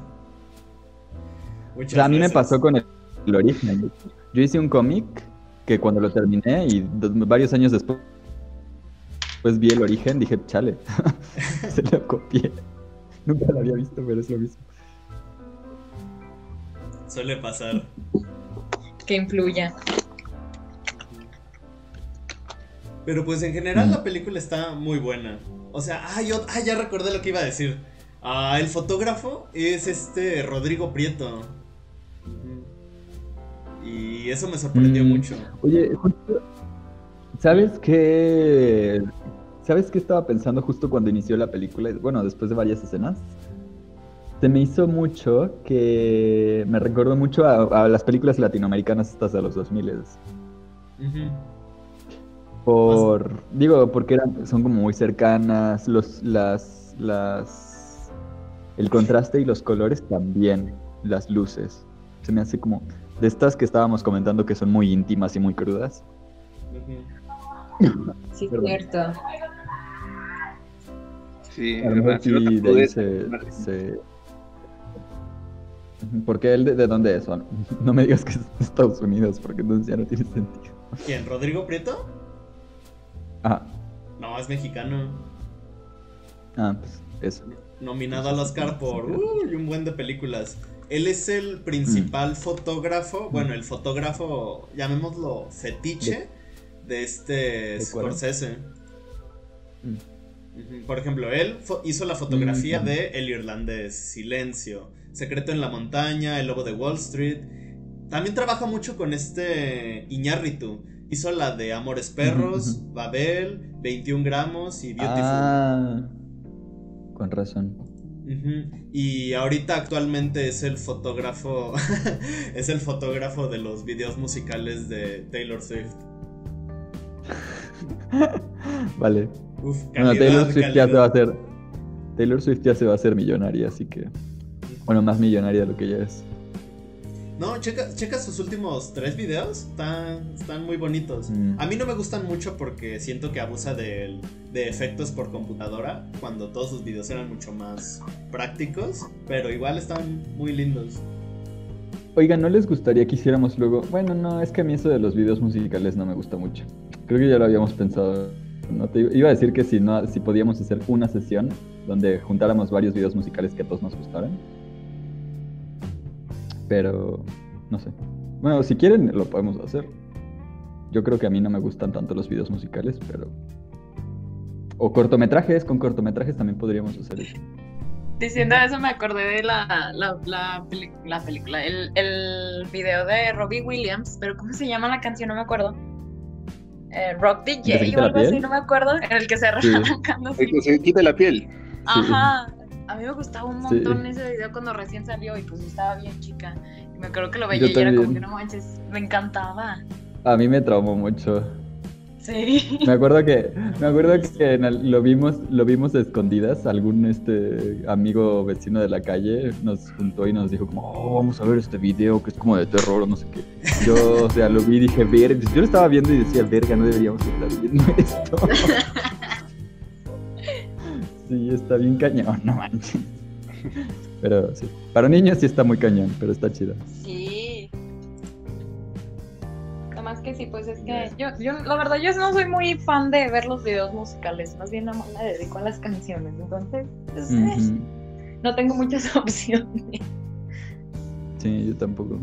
O Muchas sea, a mí me veces. pasó con el, el origen. Yo hice un cómic que cuando lo terminé y dos- varios años después pues vi el origen, dije, chale, se lo copié. Nunca lo había visto, pero es lo mismo. Suele pasar. Que influya. Pero pues en general Mm. la película está muy buena. O sea, ah, yo, ah, ya recordé lo que iba a decir. Ah, el fotógrafo es este Rodrigo Prieto. Ujú. Y eso me sorprendió Mm. mucho. Oye, justo, ¿sabes qué? ¿Sabes qué estaba pensando justo cuando inició la película? Bueno, después de varias escenas. Se me hizo mucho que me recordó mucho a, a las películas latinoamericanas estas de los dos mil. Ujú. Por, digo, porque eran, son como muy cercanas, los, las, las, el contraste y los colores también, las luces. Se me hace como, de estas que estábamos comentando que son muy íntimas y muy crudas. Ujú. Sí, Perdón. cierto. Sí, A lo mejor además, se nota sí, de ahí crudeza. se, se... Ujú, porque él, de, ¿de dónde es? Bueno, no me digas que es de Estados Unidos, porque entonces ya no tiene sentido. ¿Quién? ¿Rodrigo Prieto? Ajá, No, es mexicano. ah, pues eso. Nominado al Oscar por uy, un buen de películas. Él es el principal fotógrafo, bueno, el fotógrafo, llamémoslo fetiche, de este ¿De cuál? Scorsese. Mm. Ujú. Por ejemplo, él fo- hizo la fotografía Mm. de El Irlandés, Silencio, Secreto en la Montaña, El Lobo de Wall Street. también trabaja mucho con este Iñárritu. Hizo la de Amores Perros, Ujú, ujú. Babel, veintiún gramos y Beautiful. Ah, con razón. Ujú. Y ahorita actualmente es el fotógrafo es el fotógrafo de los videos musicales de Taylor Swift. Vale. Uf, Bueno, calidad, Taylor Swift ya se va a calidad. hacer. Taylor Swift ya se va a hacer millonaria, así que. Bueno, más millonaria de lo que ya es. No, checa, checa sus últimos tres videos, están, están muy bonitos. Mm. A mí no me gustan mucho porque siento que abusa de, de efectos por computadora, cuando todos sus videos eran mucho más prácticos, pero igual están muy lindos. Oigan, ¿no les gustaría que hiciéramos luego? Bueno, no, es que a mí eso de los videos musicales no me gusta mucho. Creo que ya lo habíamos pensado. No te iba a decir que si no, si podíamos hacer una sesión donde juntáramos varios videos musicales que a todos nos gustaran. Pero no sé. Bueno, si quieren lo podemos hacer. Yo creo que a mí no me gustan tanto los videos musicales, pero o cortometrajes, con cortometrajes también podríamos hacer eso. Diciendo eso me acordé de la, la, la, peli- la película, el, el video de Robbie Williams, pero ¿cómo se llama la canción? No me acuerdo. Eh, Rock ¿Que se D J quite o la algo así, piel? no me acuerdo, en el que se Sí. arrancan así. El que se quita la piel. Ajá, a mí me gustaba un montón Sí. ese video cuando recién salió y pues yo estaba bien chica. Y me acuerdo que lo Yo veía y era como también. que no manches, me encantaba. A mí me traumó mucho. Sí. Me acuerdo que, me acuerdo que en el- lo vimos, lo vimos a escondidas. Algún este amigo vecino de la calle nos juntó y nos dijo como, oh, vamos a ver este video que es como de terror o no sé qué. Yo, o sea, lo vi y dije, verga. Yo lo estaba viendo y decía, verga, no deberíamos estar viendo esto. Sí, está bien cañón, no manches. Pero sí, para niños sí está muy cañón, pero está chido. Sí. Nada más que sí, pues es que yo, yo, la verdad, yo no soy muy fan de ver los videos musicales, más bien nada más me dedico a las canciones, entonces, pues, eh, Ujú. no tengo muchas opciones. Sí, yo tampoco.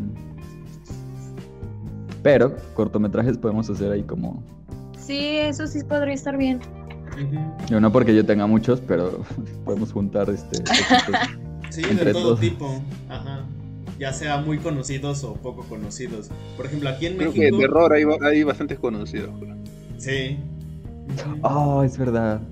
Pero cortometrajes podemos hacer ahí como... Sí, eso sí podría estar bien. Ujú. Yo no porque yo tenga muchos, pero podemos juntar este... poquitos. Sí, Entre de todo todos. tipo. Ajá. Ya sea muy conocidos o poco conocidos. Por ejemplo, aquí en Creo que México. de terror hay, ba- hay bastantes conocidos. Sí. Ujú. Oh, es verdad.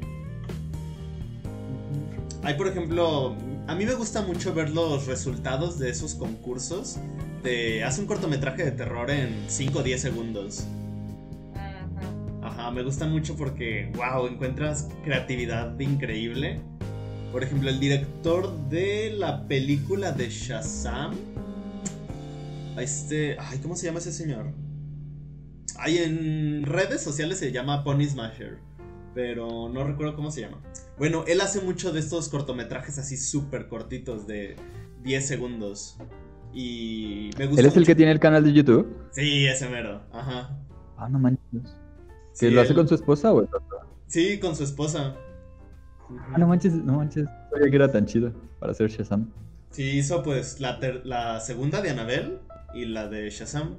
Hay, por ejemplo, a mí me gusta mucho ver los resultados de esos concursos. De haz un cortometraje de terror en cinco o diez segundos. Ajá, me gustan mucho porque, wow, encuentras creatividad increíble. Por ejemplo, el director de la película de Shazam. Este, ay, ¿cómo se llama ese señor? Ay, en redes sociales se llama Pony Smasher, pero no recuerdo cómo se llama. Bueno, él hace mucho de estos cortometrajes así súper cortitos de diez segundos. Y me gusta ¿Él es el mucho. que tiene el canal de YouTube? Sí, ese mero, ajá. Ah, no manches. Sí, ¿Que lo hace él- con su esposa o el otro? Sí, con su esposa. Ah, no manches, no manches. No sabía que era tan chido para hacer Shazam. Sí, hizo pues la, ter- la segunda de Annabelle y la de Shazam.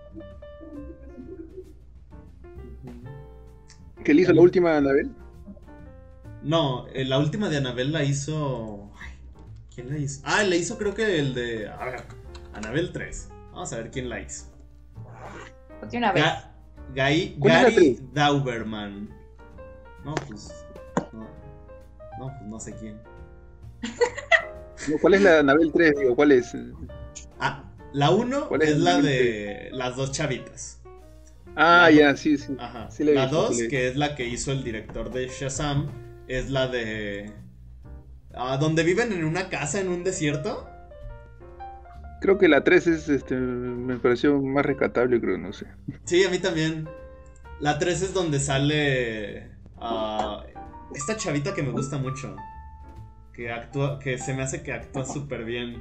¿Qué le hizo la última, Anabel? No, eh, la última de Annabelle la hizo... Ay, ¿quién la hizo? Ah, la hizo creo que el de... A ver, Annabelle tres. Vamos a ver quién la hizo. Porque una vez. Ga- Gai- ¿Cuál es la Gary actriz? Dauberman. No, pues... No, no, pues no sé quién. No, ¿cuál es la Anabel tres? Digo, ¿cuál es? Ah, la uno ¿Cuál es es el la nombre? de las dos chavitas. Ah, La- ya, sí, sí. Ajá. Sí la he la visto, dos, sí la he que es la que hizo el director de Shazam, es la de... Ah, donde viven en una casa en un desierto. Creo que la tres es, este, me pareció más rescatable, creo, no sé. Sí, a mí también. La tres es donde sale... ah, esta chavita que me gusta mucho. Que actúa, que se me hace que actúa súper bien.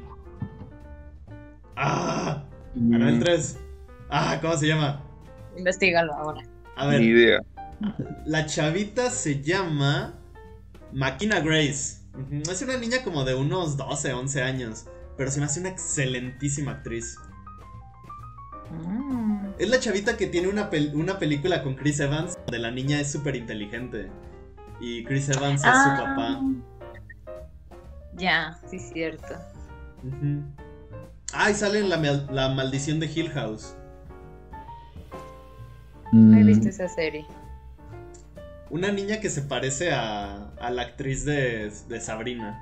Ah, Annabelle tres. Ah, ¿cómo se llama? Investígalo ahora. A Ni ver, idea. la chavita se llama Makina Grace. Ujú, es una niña como de unos doce, once años, pero se me hace una excelentísima actriz. Mm. Es la chavita que tiene una, pel- una película con Chris Evans, donde la niña es súper inteligente. Y Chris Evans es Ah. su papá. Ya, sí, cierto. Ujú. Ah, y sale en la, mal- la maldición de Hill House. No he Mm, visto esa serie. Una niña que se parece a, a la actriz de, de Sabrina.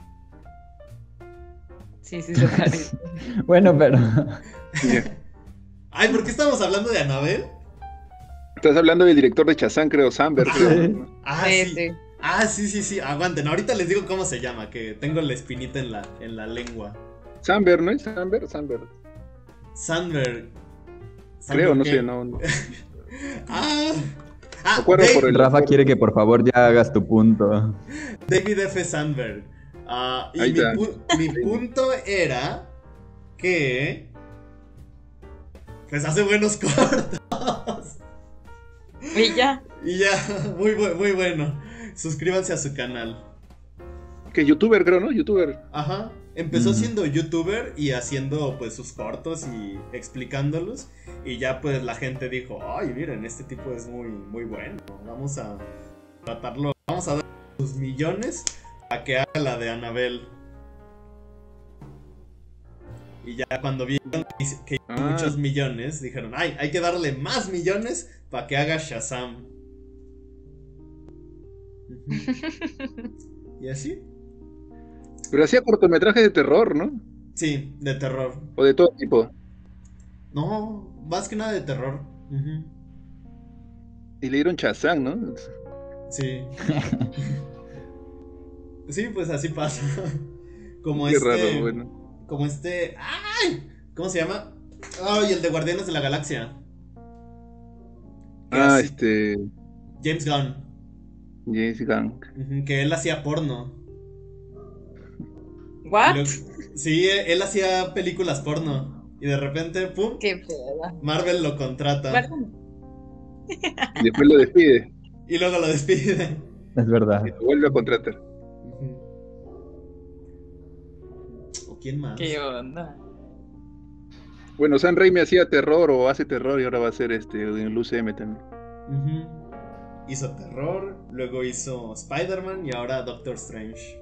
Sí, sí, se parece. Bueno, pero... Ya. Ay, ¿por qué estamos hablando de Annabelle? Estás hablando del director de Shazam, creo, Samberg. Sí. creo, ¿no? Ah, Sí, sí. sí. Ah, sí, sí, sí. Aguanten, ahorita les digo cómo se llama, que tengo la espinita en la, en la lengua. Samberg, ¿no es Samberg? Samberg. Sandberg. Creo, ¿Sandberg no qué? sé, no. no. Ah, ah Me acuerdo Dave- por el- Rafa quiere que por favor ya hagas tu punto. David F. Sandberg. Ah, y Ahí mi, está. pu- mi punto era que pues hace buenos cortos. Y ya. Y ya, muy, bu- muy bueno. Suscríbanse a su canal. Que youtuber, creo, ¿no? Youtuber. Ajá. Empezó Mm. siendo youtuber y haciendo pues sus cortos y explicándolos. Y ya pues la gente dijo, ay, miren, este tipo es muy, muy bueno. Vamos a tratarlo, vamos a dar sus millones a que haga la de Annabelle. Y ya cuando vieron que hizo- que hizo Ah. muchos millones, dijeron, ay, hay que darle más millones para que haga Shazam. Ujú. Y así. Pero hacía cortometrajes de terror, ¿no? Sí, de terror. O de todo tipo. No, más que nada de terror. Ujú. Y le dieron Shazam, ¿no? Sí. Sí, pues así pasa. Como Qué este. raro, bueno. Como este. ¡Ay! ¿Cómo se llama? Ay, el de Guardianes de la Galaxia. Que Ah, hace- este. James Gunn. James Gunn. Ujú, que él hacía porno. Y ¿What? luego- sí, él hacía películas porno. Y de repente, ¡pum! Qué pedo. Marvel lo contrata. Perdón. Y después lo despide. Y luego lo despide. Es verdad. Y lo vuelve a contratar. Ujú. ¿O quién más? ¿Qué onda? Bueno, Sam Raimi hacía terror o hace terror y ahora va a hacer este en el U C M también. Ujú. Hizo terror, luego hizo Spider-Man y ahora Doctor Strange.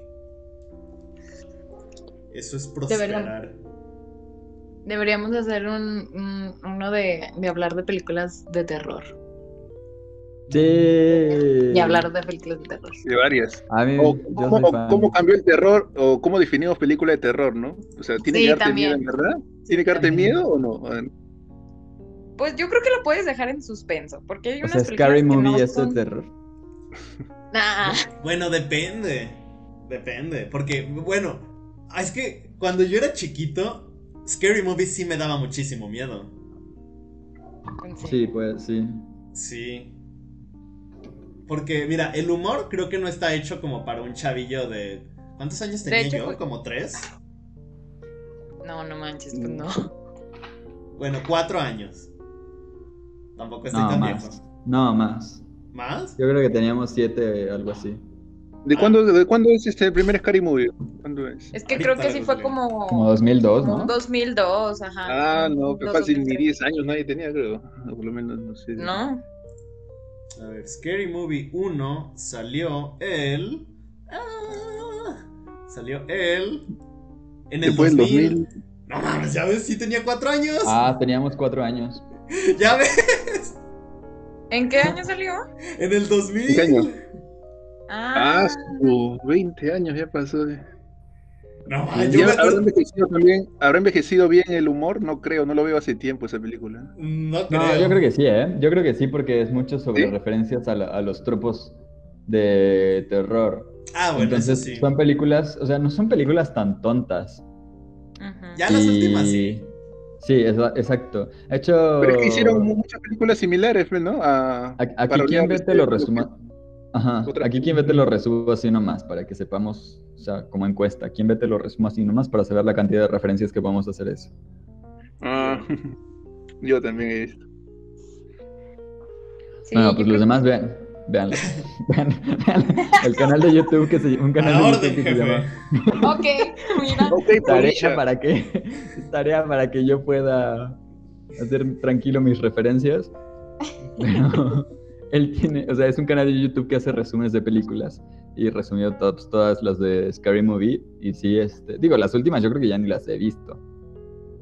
Eso es prosperar. Deberíamos de hacer un, un- uno de, de hablar de películas de terror. Sí. Y hablar de películas de terror. De varias. A mí, O yo cómo, soy o fan. cómo cambió el terror o cómo definimos película de terror, ¿no? O sea, ¿tiene Sí, que darte también. miedo en verdad? ¿Tiene que darte también. miedo o no? Pues yo creo que lo puedes dejar en suspenso. Porque hay O unas sea, películas Scary que Movie no es de son- terror. Nah. Bueno, depende. Depende. Porque, bueno, es que cuando yo era chiquito, Scary Movie sí me daba muchísimo miedo. Sí, pues sí. Sí. Porque, mira, el humor creo que no está hecho como para un chavillo de... ¿Cuántos años De tenía hecho, yo? fue- ¿Como tres? No, no manches, pues no. Bueno, cuatro años. Tampoco estoy No, tan más. viejo. No, más. ¿Más? Yo creo que teníamos siete, algo así. ¿De cuándo, de cuándo es este el primer Scary Movie? ¿Cuándo es? Es que Ahorita creo que sí lo fue googleo. como... Como dos mil dos, como ¿no? dos mil dos, ajá. Ah, no, pero dos fácil mil ni tres. diez años nadie tenía, creo. O por lo menos, no sé. ¿No? A ver, Scary Movie uno salió el... Ah, salió el... En el Después del dos mil. dos mil. No mames, ya ves, sí tenía cuatro años. Ah, teníamos cuatro años. Ya ves, ¿En qué año salió? en el dos mil. ¿En qué año? Ah, Ah, sus veinte años ya pasó. eh. No, ¿Y mames, yo ya me habrá acuerdo- envejecido también? ¿Habrá envejecido bien el humor? No creo, no lo veo hace tiempo esa película. No creo. No, yo creo que sí, ¿eh? Yo creo que sí, porque es mucho sobre ¿Sí? referencias a, la- a los tropos de terror. Ah, bueno, Entonces, eso sí. son películas, o sea, no son películas tan tontas. ujú. Ya las Y- últimas sí. Sí, esa- exacto. De hecho, Pero es que hicieron mu- muchas películas similares, pues, ¿no? A, a- aquí parodiar quien ve este, te lo lo resuma. Ajá, otra- aquí quien ve te lo resumo así nomás, para que sepamos, o sea, como encuesta. Quien ve te lo resumo así nomás para saber la cantidad de referencias que podemos hacer eso. Ah, yo también he visto. Sí, Bueno, yo pues creo los demás vean, veanlo. vean, vean el canal de YouTube que se un A canal la de orden, YouTube que se jefe. llama Ok, mira. Ok, Tarea Polisha. para que tarea para que yo pueda hacer tranquilo mis referencias. Pero él tiene, o sea, es un canal de YouTube que hace resúmenes de películas y resumió tops, todas las de Scary Movie y sí, este, digo, las últimas yo creo que ya ni las he visto.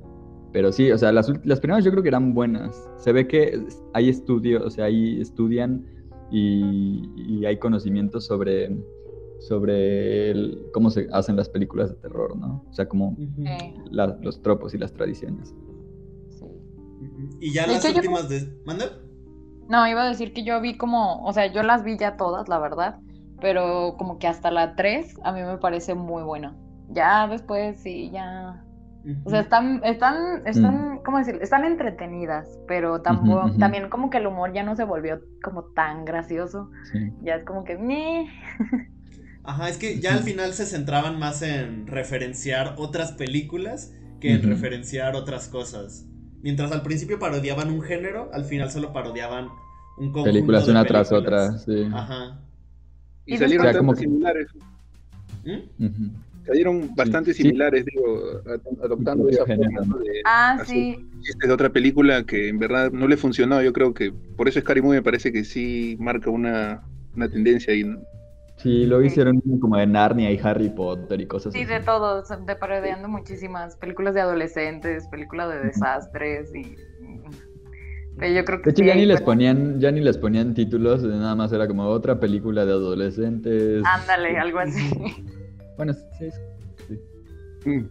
Pero sí, o sea, las, ult- las primeras yo creo que eran buenas. Se ve que hay estudios, o sea, ahí estudian y, y hay conocimientos sobre, sobre el- cómo se hacen las películas de terror, ¿no? O sea, como Ujú. Eh, la- los tropos y las tradiciones. sí. Ujú. Y ya De las hecho, yo- últimas de... ¿Manda? No, iba a decir que yo vi como, o sea, yo las vi ya todas, la verdad, pero como que hasta la tres a mí me parece muy buena. Ya después sí, ya. O sea, Ujú. están, están, están, ¿cómo decir? Están entretenidas, pero tampoco, Ujú, ujú. también como que el humor ya no se volvió como tan gracioso. Sí. Ya es como que, "Meh". Ajá, es que ya al final se centraban más en referenciar otras películas que en Ujú. referenciar otras cosas. Mientras al principio parodiaban un género, al final solo parodiaban un conjunto Películas de una tras películas. otra, sí. Ajá. Y Y salieron después- tantos Ya, como que- similares. ¿Mm? Ujú. Salieron bastante Sí. similares, digo, ad- adoptando propio esa género. forma, ¿no? de Ah, hacer sí. chistes de otra película que en verdad no le funcionó. Yo creo que por eso Scary Movie me parece que sí marca una, una tendencia ahí, ¿no? Sí, luego hicieron como de Narnia y Harry Potter y cosas Sí, así. de todos, de parodiando muchísimas películas de adolescentes, películas de desastres y... Pero yo creo que De hecho, sí, ya ni ahí les fue- ponían, ya ni les ponían títulos, nada más era como otra película de adolescentes. Ándale, algo así. Bueno, sí, sí. Mm.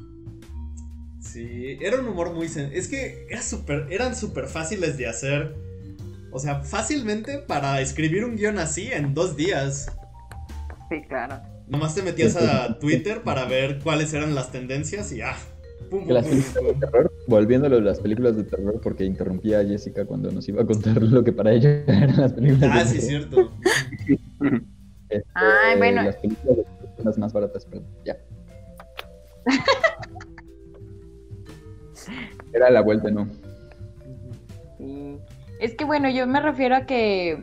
Sí, era un humor muy... sen- Es que era súper, eran súper fáciles de hacer. O sea, fácilmente para escribir un guión así en dos días. Sí, claro. Nomás te metías a Twitter para ver cuáles eran las tendencias y ah. Pum, Que pum, las pum, películas de pum. terror, volviéndolo a las películas de terror, porque interrumpía a Jessica cuando nos iba a contar lo que para ella eran las películas Ah, de sí, terror. cierto. Este, Ay, bueno. Las películas de terror son las más baratas, pero ya. Era la vuelta, ¿no? Sí. Es que bueno, yo me refiero a que,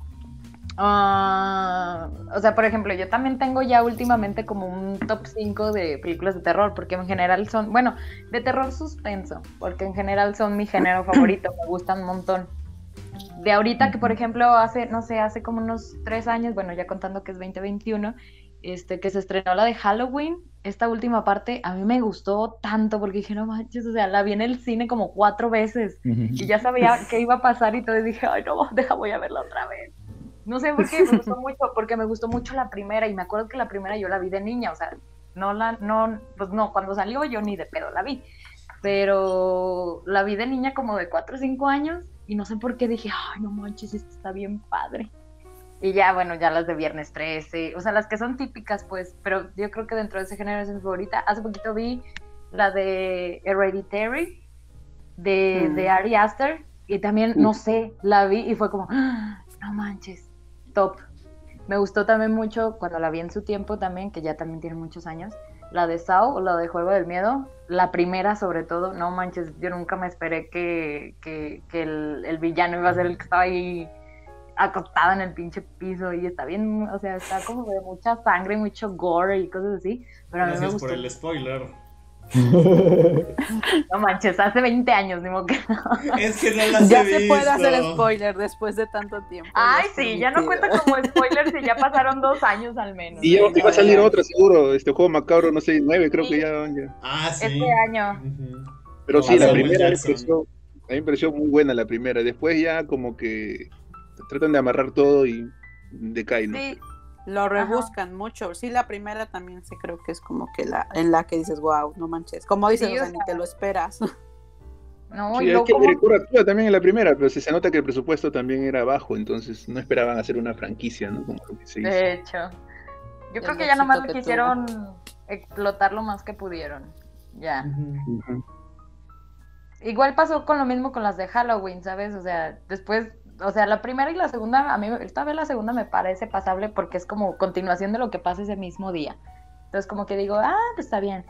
ah, o sea, por ejemplo, yo también tengo ya últimamente como un top cinco de películas de terror, porque en general son, bueno, de terror suspenso, porque en general son mi género favorito, me gustan un montón. De ahorita que, por ejemplo, hace, no sé, hace como unos tres años, bueno, ya contando que es veinte veintiuno, este, que se estrenó la de Halloween, esta última parte, a mí me gustó tanto, porque dije, no manches, o sea, la vi en el cine como cuatro veces, y ya sabía qué iba a pasar y todo, y dije, ay, no, deja, voy a verla otra vez. No sé por qué, me gustó mucho, porque me gustó mucho la primera, y me acuerdo que la primera yo la vi de niña, o sea, no la, no, pues no, cuando salió yo ni de pedo la vi, pero la vi de niña como de cuatro o cinco años, y no sé por qué dije, ay, no manches, esto está bien padre. Y ya, bueno, ya las de Viernes trece, o sea, las que son típicas, pues, pero yo creo que dentro de ese género es mi favorita. Hace poquito vi la de Hereditary, de, Mm. de Ari Aster, y también, no sé, la vi y fue como, ¡ah! No manches, top. Me gustó también mucho cuando la vi en su tiempo también, que ya también tiene muchos años, la de Saw, o la de Juego del Miedo, la primera sobre todo, no manches, yo nunca me esperé que, que, que el, el villano iba a ser el que estaba ahí acostado en el pinche piso, y está bien, o sea, está como de mucha sangre, mucho gore y cosas así, pero a mí me Gracias gustó. por el spoiler. No manches, hace veinte años, ni modo que no. Es que no las Ya he se visto. puede hacer spoiler después de tanto tiempo. Ay, ya es sí, ya no permitido. cuenta como spoiler si ya pasaron dos años al menos. Y ya Sí, iba a no, salir ya. otra, seguro, este juego macabro, no sé, nueve, creo Sí. que ya, ya. Ah, sí. Este año. Ujú. Pero Con sí, la Samuel primera me Jackson. pareció, a mí me pareció muy buena la primera. Después ya como que tratan de amarrar todo y decae, ¿no? Sí, Lo rebuscan mucho. Sí, la primera también sí creo que es como que la en la que dices, wow, no manches. Como dices, Sí, o o sea, ni sea, te lo esperas. no, Sí, y es luego que el como... director actúa también en la primera, pero se, se nota que el presupuesto también era bajo, entonces no esperaban hacer una franquicia, ¿no? Como lo que se hizo. De hecho, yo El creo que ya nomás éxito le que quisieron explotar lo más que pudieron. Ya. Ujú. Ujú. Igual pasó con lo mismo con las de Halloween, ¿sabes? O sea, después, o sea, la primera y la segunda, a mí esta vez la segunda me parece pasable porque es como continuación de lo que pasa ese mismo día. Entonces como que digo, ah, pues está bien.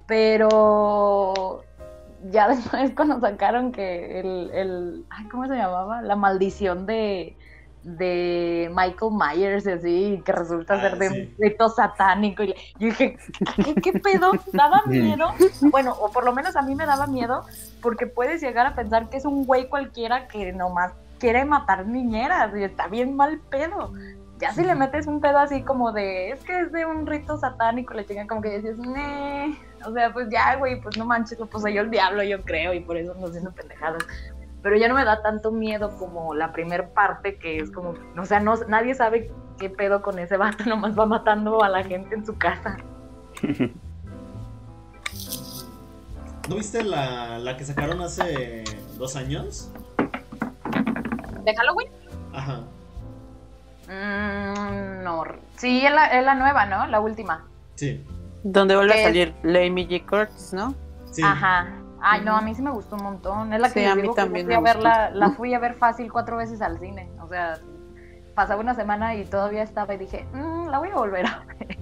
Pero ya después cuando sacaron que el, el ay, ¿cómo se llamaba? La maldición de, de Michael Myers y así, que resulta Ah, ser de sí. un rito satánico. Y yo dije, ¿qué, qué pedo? ¿Daba miedo? Bueno, o por lo menos a mí me daba miedo, porque puedes llegar a pensar que es un güey cualquiera que nomás quiere matar niñeras y está bien mal pedo. Ya si le metes un pedo así como de, es que es de un rito satánico, le chingan como que dices, nee, o sea, pues ya, güey, pues no manches, lo poseyó el diablo, yo creo, y por eso ando haciendo pendejadas. Pero ya no me da tanto miedo como la primer parte, que es como, o sea, no, nadie sabe qué pedo con ese vato, nomás va matando a la gente en su casa. ¿No viste la, la que sacaron hace dos años? ¿De Halloween? Ajá. Mm, no, sí, es la, es la nueva, ¿no? La última. Sí. Donde vuelve a ¿Qué? salir Amy G. Curtis, ¿no? Sí. Ajá. Ay, no, a mí sí me gustó un montón. Es la que Sí, les a mí digo que también fui a me ver gustó. la, la fui a ver fácil cuatro veces al cine. O sea, pasaba una semana y todavía estaba y dije, mmm, la voy a volver a ver.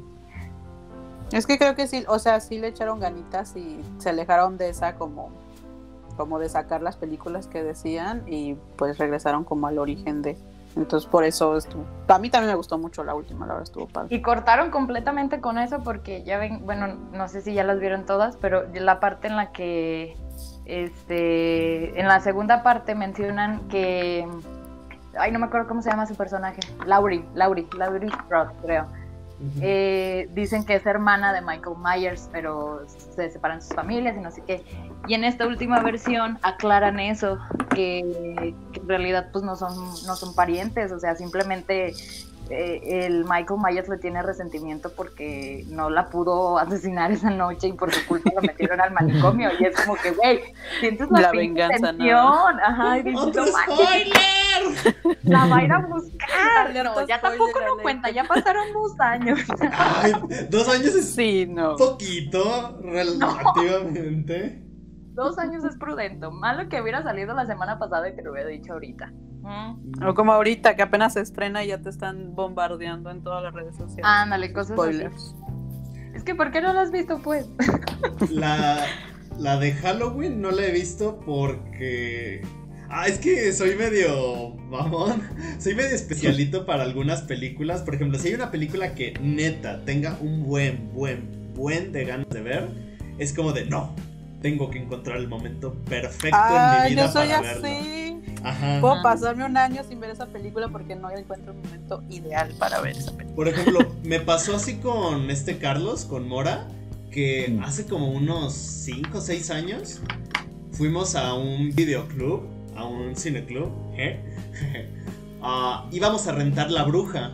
Es que creo que sí, o sea, sí le echaron ganitas y se alejaron de esa como, como de sacar las películas que decían y pues regresaron como al origen de. Entonces por eso estuvo. A mí también me gustó mucho la última, la verdad estuvo padre. Y cortaron completamente con eso porque ya ven, bueno, no sé si ya las vieron todas, pero la parte en la que, este, en la segunda parte mencionan que, ay, no me acuerdo cómo se llama su personaje, Laurie, Laurie, Laurie Strode, creo. Ujú. Eh, dicen que es hermana de Michael Myers, pero se separan sus familias y no sé qué. Y en esta última versión aclaran eso, que, que en realidad pues no son, no son parientes, o sea, simplemente eh, el Michael Myers le tiene resentimiento porque no la pudo asesinar esa noche y por su culpa lo metieron al manicomio. Y es como que, güey, sientes la, La pinche venganza, tensión. ¿no? Ajá, y dices, ¡Otro "No manches, spoiler! la va a ir a buscar". Alerta No, ya spoiler, tampoco no alerta. cuenta, ya pasaron dos años. Ay, dos años es Sí, no. poquito, relativamente. Dos años es prudente. Malo que hubiera salido la semana pasada y te lo hubiera dicho ahorita. Mm. O como ahorita que apenas se estrena y ya te están bombardeando en todas las redes sociales. Ándale, cosas Spoilers. así. Es que, ¿por qué no lo has visto, pues? La, la de Halloween no la he visto porque... Ah, es que soy medio mamón. Soy medio especialito para algunas películas. Por ejemplo, si hay una película que neta tenga un buen, buen, buen de ganas de ver, es como de no, tengo que encontrar el momento perfecto Ah, en mi vida yo soy para verlo. así. Ajá. Puedo pasarme un año sin ver esa película porque no encuentro el momento ideal para ver esa película. Por ejemplo, me pasó así con este Carlos, con Mora, que Mm. hace como unos cinco o seis años fuimos a un videoclub, a un cineclub, ¿eh? Ah, íbamos a rentar La Bruja,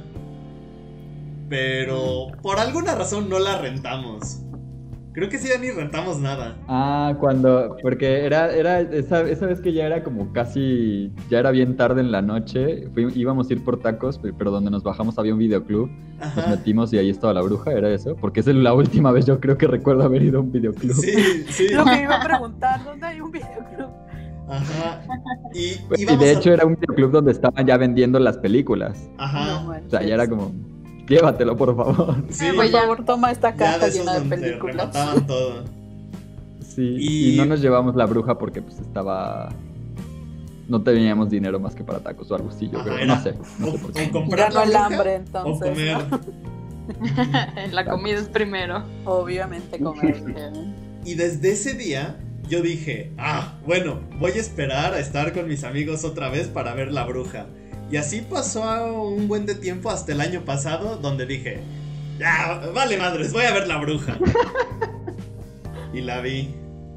pero por alguna razón no la rentamos. Creo que sí, ya ni rentamos nada. Ah, cuando, porque era, era esa, esa vez que ya era como casi, ya era bien tarde en la noche, fui- íbamos a ir por tacos, pe- pero donde nos bajamos había un videoclub, nos Ajá. metimos y ahí estaba La Bruja, ¿era eso? Porque esa es la última vez yo creo que recuerdo haber ido a un videoclub. Sí, sí. Lo que iba a preguntar, ¿dónde hay un videoclub? Ajá. Y, Y íbamos de a- hecho era un videoclub donde estaban ya vendiendo las películas. Ajá. No O manches. sea, ya era como, llévatelo por favor. Sí, Por favor, toma esta ya caja de esos llena de donde películas. remataban todo. Sí, Y- y... no nos llevamos La Bruja porque pues estaba... No teníamos dinero más que para tacos o algo así, yo Ajá, creo. era No sé, no sé o, por o qué. comprar Ganó La el Bruja hambre, o entonces, comer. La comida es primero. Obviamente comer. Y desde ese día yo dije, ah, bueno, voy a esperar a estar con mis amigos otra vez para ver La Bruja. Y así pasó un buen de tiempo hasta el año pasado, donde dije, ya, vale madres, voy a ver La Bruja. Y la vi.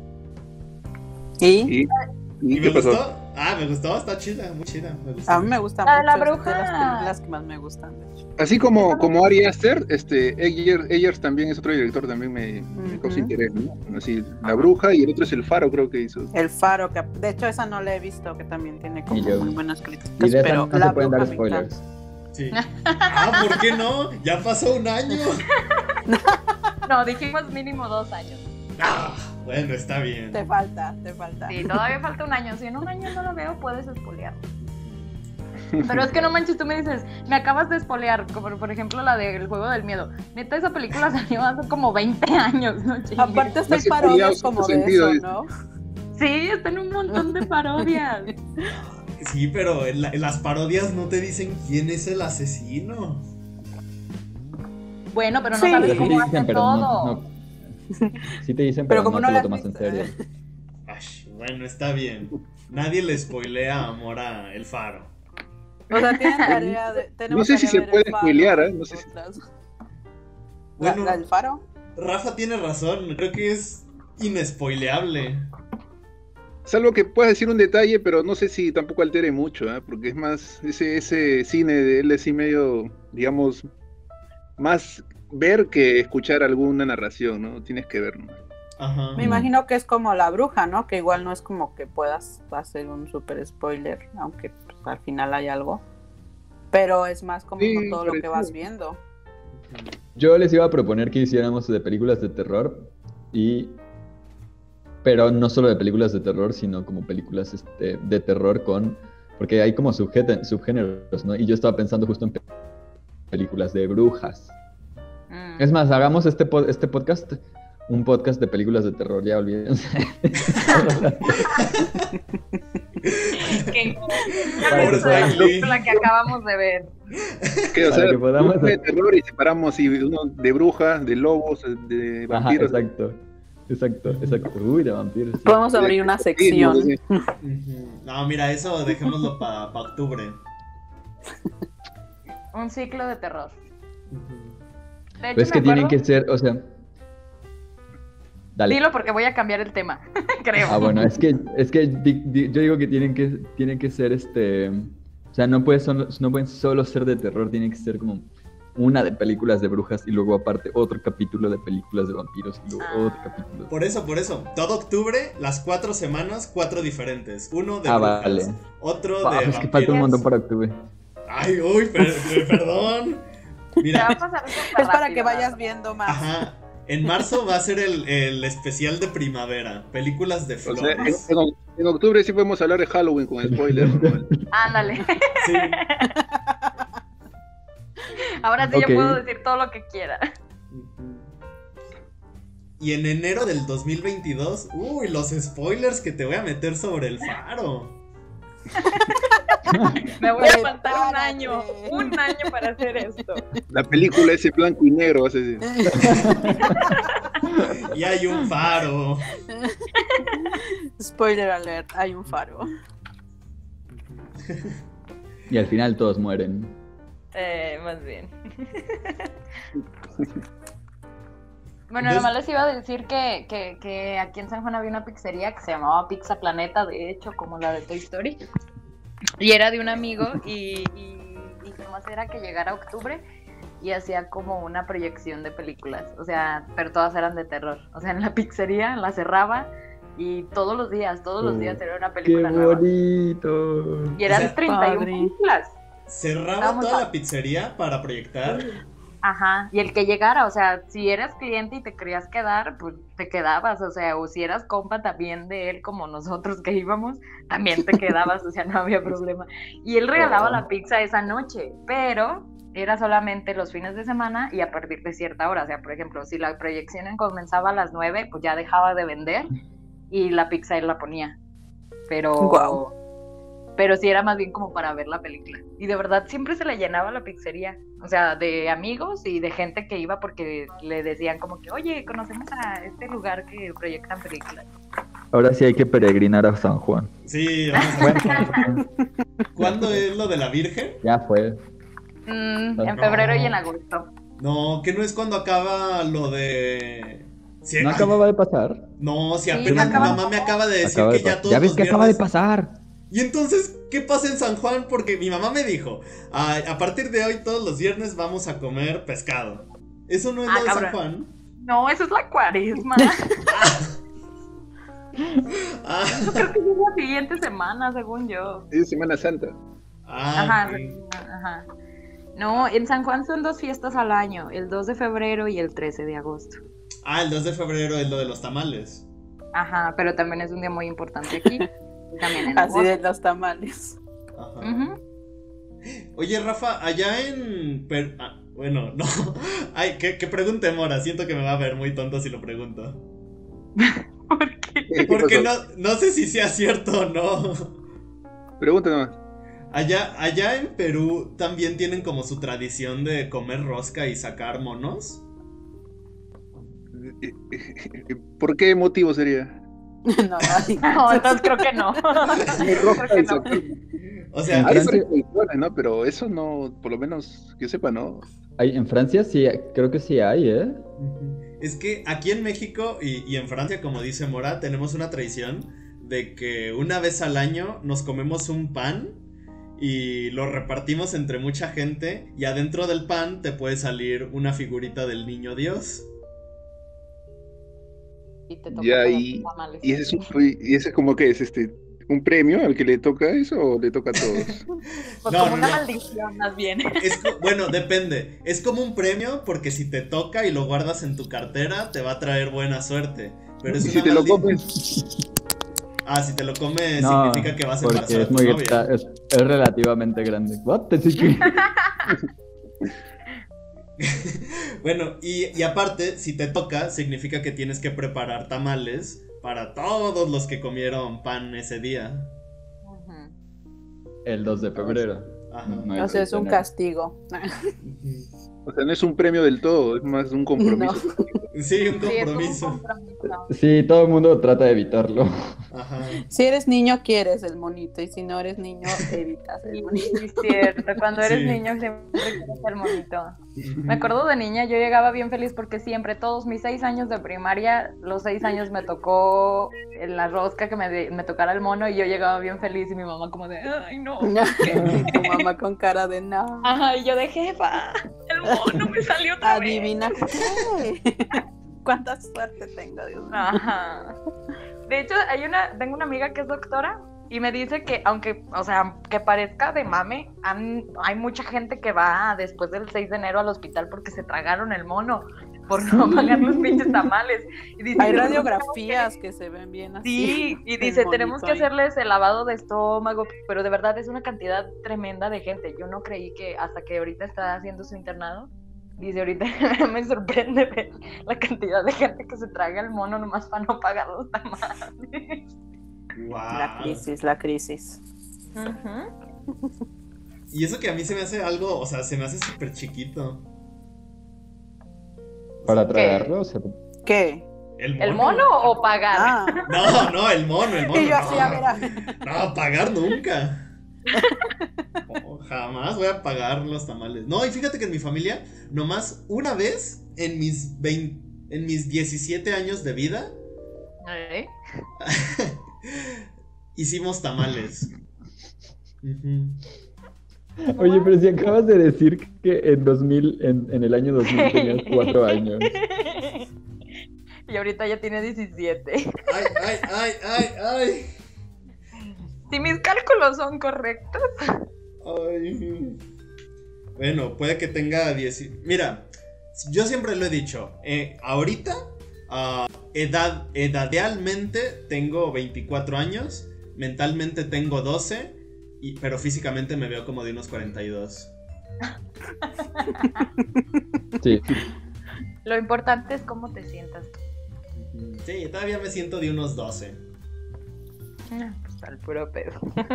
¿Y? ¿Y, ¿Y y me qué pasó? gustó? Ah, me gustó, está chida, muy chida. Me gustó. A mí me gusta La de mucho. La es Bruja. de las películas que más me gustan, de hecho. Así como, como Ari Aster, este, Eggers, Eggers también es otro director, también me, me causa Ujú. interés, ¿no? Así, La Bruja y el otro es El Faro, creo que hizo. El Faro, que de hecho esa no la he visto, que también tiene como Y yo. muy buenas críticas. Y de esa pero no La se pueden dar Bruja me spoilers. encanta. Sí. Ah, ¿por qué no? Ya pasó un año. No, dijimos mínimo dos años. Ah, bueno, está bien. Te falta, te falta. Sí, todavía falta un año. Si en un año no lo veo, puedes espolear. Pero es que no manches, tú me dices, me acabas de espolear, como por ejemplo la del Juego del Miedo. Neta, esa película salió hace como veinte años, ¿no? Chingues. Aparte está No en se parodias podía, como sin de sentido, eso, es- ¿no? Sí, está en un montón de parodias. Sí, pero en, la- en las parodias no te dicen quién es el asesino. Bueno, pero no Sí. sabes Pero sí cómo te hace dicen, pero todo. no, no. Sí te dicen, Pero pero, como no no te la lo has tomas en visto. serio. Ay, bueno, está bien. Nadie le spoilea amor a El Faro. O sea, tienen tarea de. No sé si se puede spoilear, ¿eh? No sé si... Bueno, ¿La, la del faro? Rafa tiene razón, creo que es inespoileable. Salvo que puedas decir un detalle, pero no sé si tampoco altere mucho, ¿eh? Porque es más, ese, ese cine de él es así medio, digamos, más ver que escuchar alguna narración, ¿no? Tienes que ver, ¿no? Ajá. Me imagino que es como La Bruja, ¿no? Que igual no es como que puedas hacer un super spoiler, aunque pues, al final hay algo. Pero es más como Sí, con todo lo que parecido. vas viendo. Yo les iba a proponer que hiciéramos de películas de terror y... Pero no solo de películas de terror, sino como películas este, de terror con... Porque hay como subgete- subgéneros, ¿no? Y yo estaba pensando justo en pe- películas de brujas. Mm. Es más, hagamos este, po- este podcast, un podcast de películas de terror, ya olvídense. Que Para que de la puedan- película que acabamos de ver. Que, o Para sea, que podamos- de terror y separamos y uno de brujas, de lobos, de Ajá, vampiros. exacto. Exacto, exacto. Uy, de vampiros. sí. Podemos abrir una sección. Sí, Ujú. No, mira, eso dejémoslo para pa octubre. Un ciclo de terror. De hecho, Pues es que me tienen acuerdo- que ser, o sea... Dale. Dilo porque voy a cambiar el tema, creo. Ah, bueno, es que, es que di- di- yo digo que tienen que, tienen que ser este... O sea, no, puede solo- no pueden solo ser de terror, tienen que ser como una de películas de brujas y luego aparte otro capítulo de películas de vampiros y luego Ah. otro capítulo. Por eso, por eso. Todo octubre, las cuatro semanas, cuatro diferentes. Uno de Ah, brujas, vale. otro Ah, de es que falta un vampiros. montón para octubre. Ay, uy, per- per- perdón. Te va Mira, a pasar súper Es para rápido, que vayas ¿no? viendo más. ajá. En marzo va a ser el, el especial de primavera. Películas de O sea, en, flores. en- en octubre sí podemos hablar de Halloween con spoilers, ¿no? Ándale. Sí. Ahora sí Ok. yo puedo decir todo lo que quiera. Y en enero del dos mil veintidós, uy, los spoilers que te voy a meter sobre el faro. Me voy a faltar un Prepárate. año. Un año para hacer esto. La película ese blanco y negro, vas a decir. Y hay un faro. Spoiler alert, hay un faro. Y al final todos mueren. Eh, más bien. Bueno, Entonces- nomás les iba a decir que, que, que aquí en San Juan había una pizzería que se llamaba Pizza Planeta, de hecho, como la de Toy Story. Y era de un amigo y, y, y nomás era que llegara octubre y hacía como una proyección de películas. O sea, pero todas eran de terror. O sea, en la pizzería la cerraba y todos los días, todos los Oh, días era una ¡Qué película nueva. bonito! Y eran O sea, treinta y una padre. películas. Cerraba Vamos toda a- la pizzería para proyectar. Ajá, y el que llegara, o sea, si eras cliente y te querías quedar, pues te quedabas, o sea, o si eras compa también de él, como nosotros que íbamos, también te quedabas, o sea, no había problema. Y él regalaba Oh. la pizza esa noche, pero era solamente los fines de semana y a partir de cierta hora, o sea, por ejemplo, si la proyección comenzaba a las nueve, pues ya dejaba de vender y la pizza él la ponía, pero... Guau. Pero sí era más bien como para ver la película. Y de verdad siempre se le llenaba la pizzería. O sea, de amigos y de gente que iba porque le decían como que, oye, conocemos a este lugar que proyectan películas. Ahora sí hay que peregrinar a San Juan. Sí, vamos a ver. ¿Cuándo es lo de la Virgen? Ya fue. Mm, No. en febrero y en agosto. No, que no es cuando acaba lo de. Sí, ¿No ay, acababa de pasar? No, si Sí, apenas mi acaba- mamá me acaba de decir Acaba de que ya pa- todos ¿Ya ves los que acaba de viernes- pasar? Y entonces, ¿qué pasa en San Juan? Porque mi mamá me dijo, "Ay, a partir de hoy todos los viernes vamos a comer pescado. ¿Eso no es Ah, lo de San cabrón. Juan? No, eso es la cuaresma. Ah, Eso creo que es la siguiente semana, según yo. Es Semana Santa. ah, Ajá, ok. ajá. No, en San Juan son dos fiestas al año, el dos de febrero y el trece de agosto. Ah, el dos de febrero es lo de los tamales. Ajá, pero también es un día muy importante aquí. Y también en Así agosto. de los tamales. Ajá. Ujú. Oye, Rafa, allá en... Per- ah, bueno, no. Ay, que, que pregunte Mora. Siento que me va a ver muy tonto si lo pregunto. ¿Por qué? ¿Qué Porque no, pasó? no sé si sea cierto o no. Pregunta nomás. Allá, allá en Perú también tienen como su tradición de comer rosca y sacar monos. ¿Por qué motivo sería? No, no hay. No, entonces creo que no. Muy roja Creo que esa- no. O sea, En Hay Francia- tradiciones, ¿no? Pero eso no, por lo menos que sepa, ¿no? Hay, en Francia sí, creo que sí hay, ¿eh? ujú. Es que aquí en México y, y en Francia, como dice Mora, tenemos una tradición de que una vez al año nos comemos un pan y lo repartimos entre mucha gente y adentro del pan te puede salir una figurita del niño Dios. Y te toca Ya, pegar y, tus tamales. y ese es un, y ese es como que es este un premio al que le toca eso o le toca a todos. Pues No, como no, una no. maldición, más bien. Es co- bueno, depende. Es como un premio porque si te toca y lo guardas en tu cartera te va a traer buena suerte. Pero Y es si una te lo maldi- comes, Ah, si te lo comes No, significa que vas a porque embarazar a es tu muy novia. gra- es, es relativamente grande. What? Así que- Bueno, y, y aparte, si te toca, significa que tienes que preparar tamales para todos los que comieron pan ese día. Ujú. El dos de febrero. Ajá. No hay O sea, es un tener. castigo. o sea, no es un premio del todo, es más un compromiso. Sí, un Sí, es como un compromiso. compromiso. Sí, todo el mundo trata de evitarlo. Ajá. Si eres niño, quieres el monito. Y si no eres niño, evitas el monito. Sí, es cierto. Cuando eres Sí. niño siempre quieres ser monito. Me acuerdo de niña, yo llegaba bien feliz porque siempre, todos mis seis años de primaria, los seis años me tocó en la rosca que me, de- me tocara el mono y yo llegaba bien feliz y mi mamá como de, ay no. Y tu mamá con cara de no. Ajá, y yo de jefa, el mono me salió otra vez. Adivina qué. Cuánta suerte tengo, Dios mío. Ajá. De hecho, hay una, tengo una amiga que es doctora y me dice que aunque, o sea, que parezca de mame, han- hay mucha gente que va después del seis de enero al hospital porque se tragaron el mono por no pagar los pinches tamales. Y dice, Hay "Pero radiografías que se ven bien así. Sí, y El dice, monito tenemos que ahí. hacerles el lavado de estómago, pero de verdad es una cantidad tremenda de gente. Yo no creí que hasta que ahorita está haciendo su internado, dice, ahorita me sorprende ver la cantidad de gente que se traga el mono nomás para no pagar los tamales. La Wow. crisis, la crisis. Ujú. Y eso que a mí se me hace algo, o sea, se me hace súper chiquito. Para tragarlo, o sea, ¿Qué? ¿El mono? ¿El mono o pagar? Ah. No, no, el mono, el mono. Y yo así, no. a ver, a ver. No, pagar nunca. No, jamás voy a pagar los tamales. No, y fíjate que en mi familia, nomás una vez en mis veinte, en mis diecisiete años de vida, ¿Eh? hicimos tamales. Ujú. oye, pero si acabas de decir que en dos mil, en, en el año dos mil tenías cuatro años. Y ahorita ya tiene diecisiete. Ay, ay, ay, ay, ay. Si mis cálculos son correctos. Ay. Bueno, puede que tenga diez. Mira, yo siempre lo he dicho. eh, ahorita, ah, edad, edadealmente tengo veinticuatro años. Mentalmente tengo doce. Y, pero físicamente me veo como de unos cuarenta y dos. Sí. Lo importante es cómo te sientas. Sí, todavía me siento de unos doce. Ah, pues al puro pedo.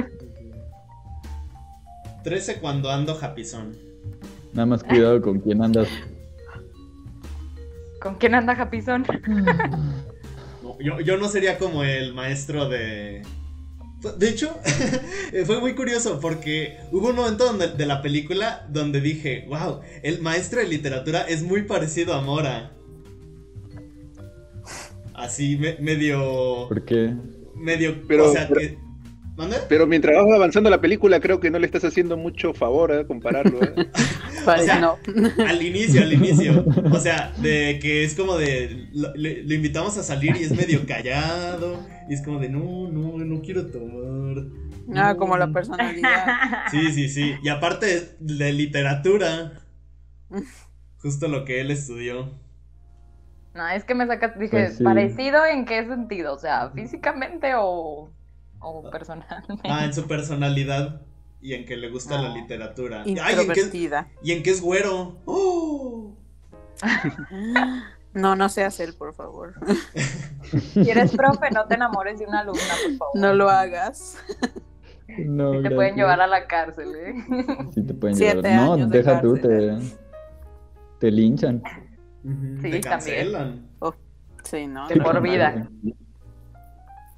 trece cuando ando japizón. Nada más cuidado con quién andas. ¿Con quién anda Japizón? No, yo, yo no sería como el maestro de... De hecho, fue muy curioso porque hubo un momento donde, de la película donde dije, wow, el maestro de literatura es muy parecido a Mora. Así, me- medio... ¿Por qué? Medio... Pero- o sea, pero- que... ¿Mande? Pero mientras vas avanzando la película, creo que no le estás haciendo mucho favor a compararlo. ¿eh? Parece O sea, no. Al inicio, al inicio. O sea, de que es como de. Lo, le- lo invitamos a salir y es medio callado. Y es como de no, no, no quiero tomar. Ah, no, como la no". personalidad. Sí, sí, sí. Y aparte de literatura. Justo lo que él estudió. No, es que me sacas, dije, Pues sí. ¿parecido en qué sentido? O sea, ¿físicamente o, o personalmente? Ah, en su personalidad. Y en que le gusta la Ah. literatura. Ay, ¿en qué, Introvertida. y en que es güero. ¡Oh! No, no seas él, por favor. Si eres profe, no te enamores de una alumna, por favor. No lo hagas. No, Te pueden gracias. llevar a la cárcel, ¿eh? Sí, te pueden Siete llevar. No, años de deja tú, te, cárcel. te linchan. Ujú, Sí, te también. cancelan. Sí, no. De no, por no. vida.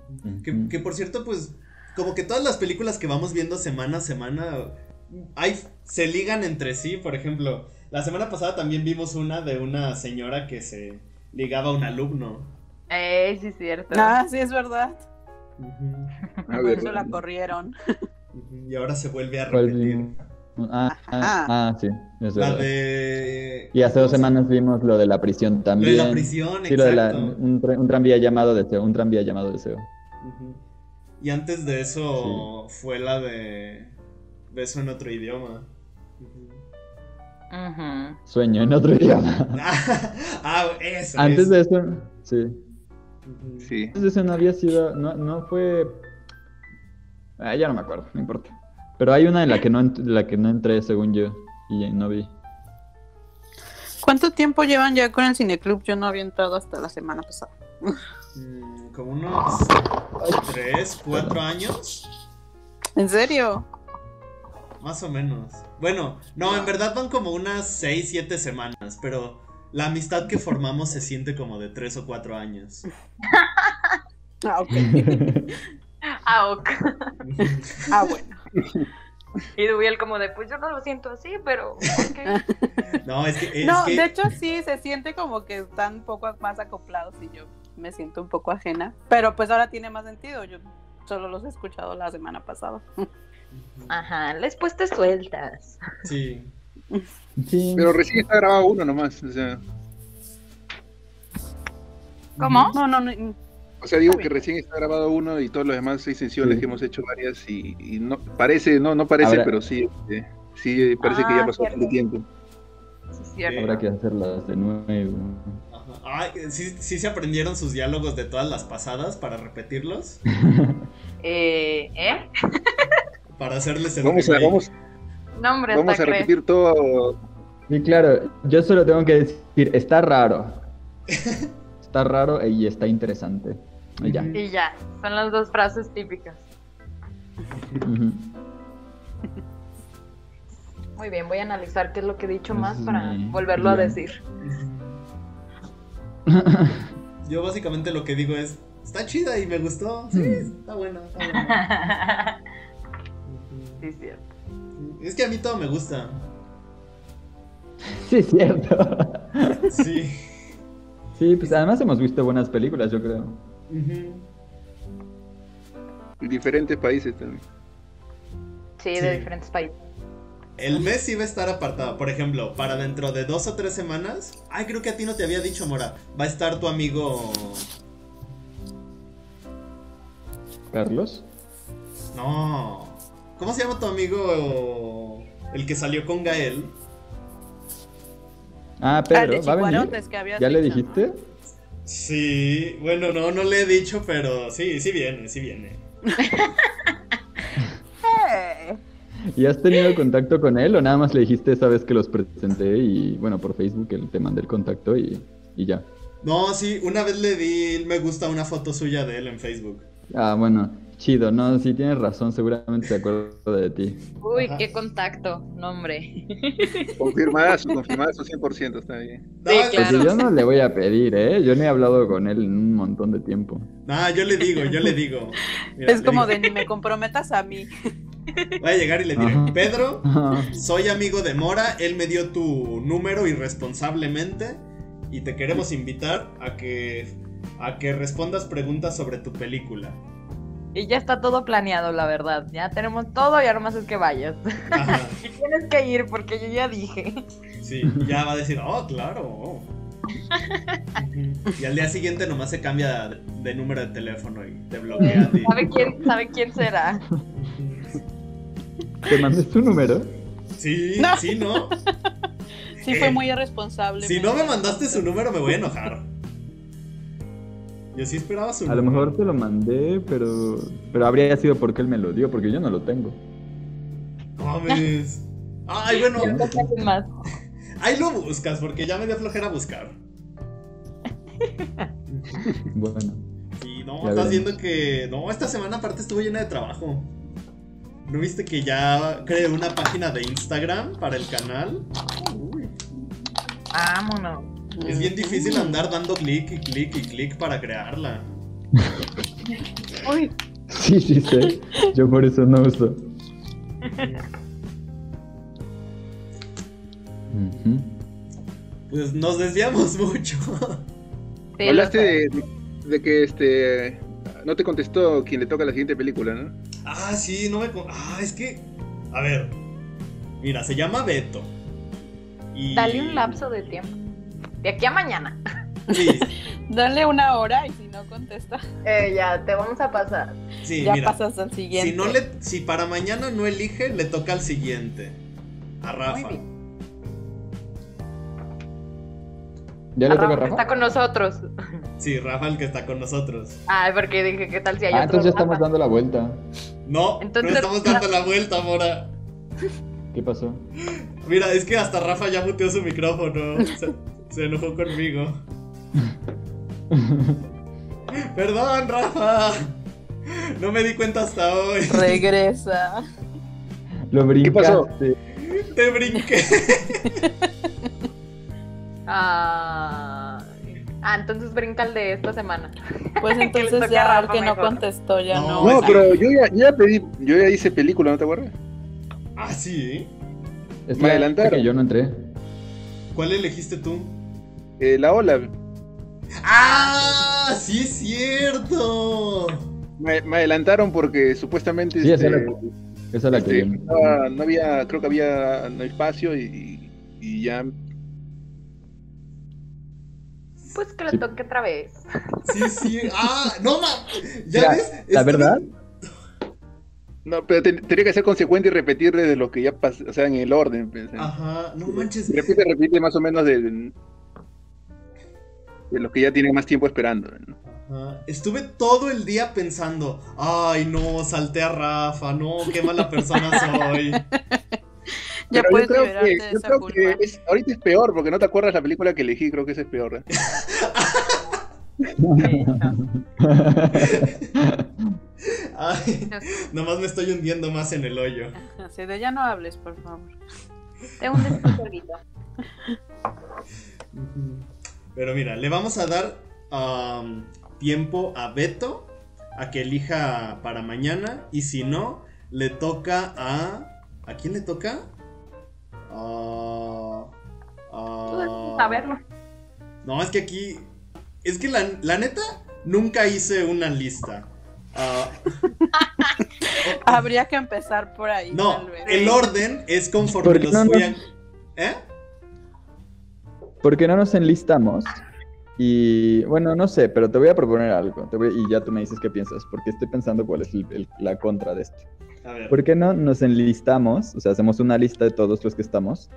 Que, que por cierto, pues, como que todas las películas que vamos viendo semana a semana, hay, se ligan entre sí. Por ejemplo, la semana pasada también vimos una de una señora que se ligaba a un alumno. Eh, sí, es cierto. Ah, sí, es verdad. Uh-huh. A Por ver, eso la corrieron. Uh-huh. Y ahora se vuelve a ¿Cuál repetir. vimos? Ah, ah, ah, sí. Es La verdad. de... Y hace dos semanas vimos lo de la prisión Lo también. de la prisión, Sí, lo de la, exacto. un, tra- un tranvía llamado deseo, un tranvía llamado deseo. Uh-huh. Y antes de eso fue la de Beso en otro idioma. Uh-huh. Ujú. Sueño en otro idioma. Ah, eso. Antes es. de eso, sí. Uh-huh. sí. Antes de eso no había sido, no, no fue... Ah, ya no me acuerdo, no importa. Pero hay una en la que no, ent- la que no entré, según yo, y no vi. ¿Cuánto tiempo llevan ya con el cineclub? Yo no había entrado hasta la semana pasada. Mm, como unos tres, cuatro años, ¿En serio? más o menos. Bueno, no, en verdad van como unas seis, siete semanas, pero la amistad que formamos se siente como de tres o cuatro años. Ah, ok. Ah, ok. Ah, bueno. Y Dubiel como de, pues yo no lo siento así, pero ok. No, es que... Es No, que... de hecho sí, se siente como que están un poco más acoplados y yo me siento un poco ajena. Pero pues ahora tiene más sentido. Yo solo los he escuchado la semana pasada. Ajá, les puestas sueltas. Sí. Sí. Pero recién está grabado uno nomás. O sea, ¿Cómo? No, no, no. o sea digo Está que bien. recién está grabado uno y todos los demás seis sesiones Sí. que hemos hecho varias y, y no parece, no, no parece, Habrá- pero sí, este, sí parece que Ah, ya pasó cierto. bastante tiempo. Sí, es cierto. Habrá que hacerlas de nuevo. Ajá. Ay, ¿sí, sí se aprendieron sus diálogos de todas las pasadas para repetirlos? Eh, ¿eh? Para hacerles el Vamos a, remake. vamos, No, hombre, vamos hasta a crees. repetir todo. Sí, claro, yo solo tengo que decir, está raro. Está raro y está interesante. Y ya. Y ya, son las dos frases típicas. Ujú. Muy bien, voy a analizar qué es lo que he dicho más Sí, para volverlo a bien. decir. Yo básicamente lo que digo es, está chida y me gustó. Sí, está buena, está buena. Sí, es cierto. Es que a mí todo me gusta. Sí, es cierto. Sí. Sí, pues además hemos visto buenas películas, yo creo. Ujú. En diferentes países también. Sí, de Sí. diferentes países. El mes sí va a estar apartado. Por ejemplo, para dentro de dos o tres semanas. Ay, creo que a ti no te había dicho, Mora. Va a estar tu amigo. ¿Carlos? No. ¿Cómo se llama tu amigo? El que salió con Gael. Ah, Ah, Pedro, de ¿va a venir? Chicuarotes que habías ¿Ya le dicho, dijiste? Sí. Bueno, no, no le he dicho, pero sí, sí viene, sí viene. ¿no? Eh, ¿Y has tenido contacto con él o nada más le dijiste esa vez que los presenté y bueno, por Facebook él te mandé el contacto y, y ya? No, sí, una vez le di me gusta a una foto suya de él en Facebook. Ah, bueno, chido, no, sí tienes razón, seguramente se acuerda de ti. Uy, Ajá. qué contacto, no, hombre. Confirmadas, confirmadas, cien por ciento está bien. No, Sí, es- Pues claro. yo no le voy a pedir, ¿eh? Yo no he hablado con él en un montón de tiempo. No, yo le digo, yo le digo. Mira, es le como digo- de ni me comprometas a mí. Voy a llegar y le diré, Ajá. Pedro, Ajá. soy amigo de Mora, él me dio tu número irresponsablemente y te queremos invitar a que a que respondas preguntas sobre tu película. Y ya está todo planeado, la verdad. Ya tenemos todo y ahora más es que vayas. Ajá, Y tienes que ir porque yo ya dije. sí, ya va a decir, oh, claro. Y al día siguiente nomás se cambia de, de número de teléfono y te bloquea a ti. ¿Sabe quién, sabe quién será? ¿Te mandé tu número? Sí, No. sí, ¿no? Sí, fue muy irresponsable. Si no me mandaste su número me voy a enojar. Yo sí esperaba su A lo número. mejor te lo mandé, pero pero habría sido porque él me lo dio, porque yo no lo tengo. No mames. Ay, bueno, ¿Quién más? ahí lo buscas porque ya me dio flojera buscar. Bueno, Y no, Ya estás veremos. viendo que. No, esta semana aparte estuvo llena de trabajo. ¿No viste que ya creé una página de Instagram para el canal? Uy, Vámonos. es bien difícil andar dando clic y clic y clic para crearla. Uy, Sí, sí sé. Yo por eso no uso. Ujú. Pues nos desviamos mucho. sí, lo Hablaste sé. de, de que este no te contestó quien le toca la siguiente película, ¿no? Ah, sí, no me... con- Ah, es que... A ver. Mira, se llama Beto. Y... Dale un lapso de tiempo. De aquí a mañana. Sí, Dale una hora y si no contesta, Eh, ya, te vamos a pasar. sí, ya mira. pasas al siguiente. Si, no le, si para mañana no elige, le toca al siguiente. A Rafa. Muy bien. ¿Ya le A toca a Rafa, que Rafa? está con nosotros. Sí, Rafa el que está con nosotros. Ay, porque dije, ¿qué tal si hay Ah, otro entonces ya estamos Rafa? dando la vuelta. No, Entonces- no estamos dando la vuelta, Mora. ¿Qué pasó? Mira, es que hasta Rafa ya muteó su micrófono. Se, se enojó conmigo. Perdón, Rafa. No me di cuenta hasta hoy. Regresa. Lo ¿Qué pasó? brincaste. Te brinqué. Ah, ah, entonces brinca el de esta semana. Pues Que le entonces toca a ya el Rafa que no mejor. contestó ya No, no. No, es que- pero yo ya, ya pedí, yo ya hice película, ¿no te acuerdas? Ah, sí. Es Me que- adelantaron. que yo no entré. ¿Cuál elegiste tú? Eh, la ola. ¡Ah! ¡Sí es cierto! Me, me adelantaron porque supuestamente Sí, esa este, era- Esa es la este, que yo. estaba- no había, creo que había no espacio y, y ya. Pues que le Sí. toque otra vez. Sí, sí. ¡Ah! ¡No, ma! ¿Ya Mira, ves? La Estaba- verdad, No, pero te- tenía que ser consecuente y repetir desde lo que ya pasó, o sea, en el orden. Pues, ¿eh? Ajá, no manches. Repite, repite más o menos de, de los que ya tienen más tiempo esperando, ¿no? Ajá. Estuve todo el día pensando, ay no, salté a Rafa, no, qué mala persona soy. Ya Pero puedes yo creo liberarte que, de yo esa creo culpa. que es- ahorita es peor porque no te acuerdas la película que elegí, creo que esa es peor. ¿eh? Ay, nomás me estoy hundiendo más en el hoyo. Así de ya no hables, por favor. Te hundes tú solito. Pero mira, le vamos a dar um, tiempo a Beto a que elija para mañana. Y si no, le toca a... ¿A quién le toca? A... Tú debes a- saberlo. No, es que aquí... Es que la, la neta, nunca hice una lista. Ah, Habría que empezar por ahí. no, tal vez. el orden es conforme ¿Por qué los no fui nos- a... ¿Eh? ¿Por qué no nos enlistamos? Y bueno, no sé, pero te voy a proponer algo. Te voy- y ya tú me dices qué piensas, porque estoy pensando cuál es el- el- la contra de esto. A ver. ¿Por qué no nos enlistamos? O sea, hacemos una lista de todos los que estamos.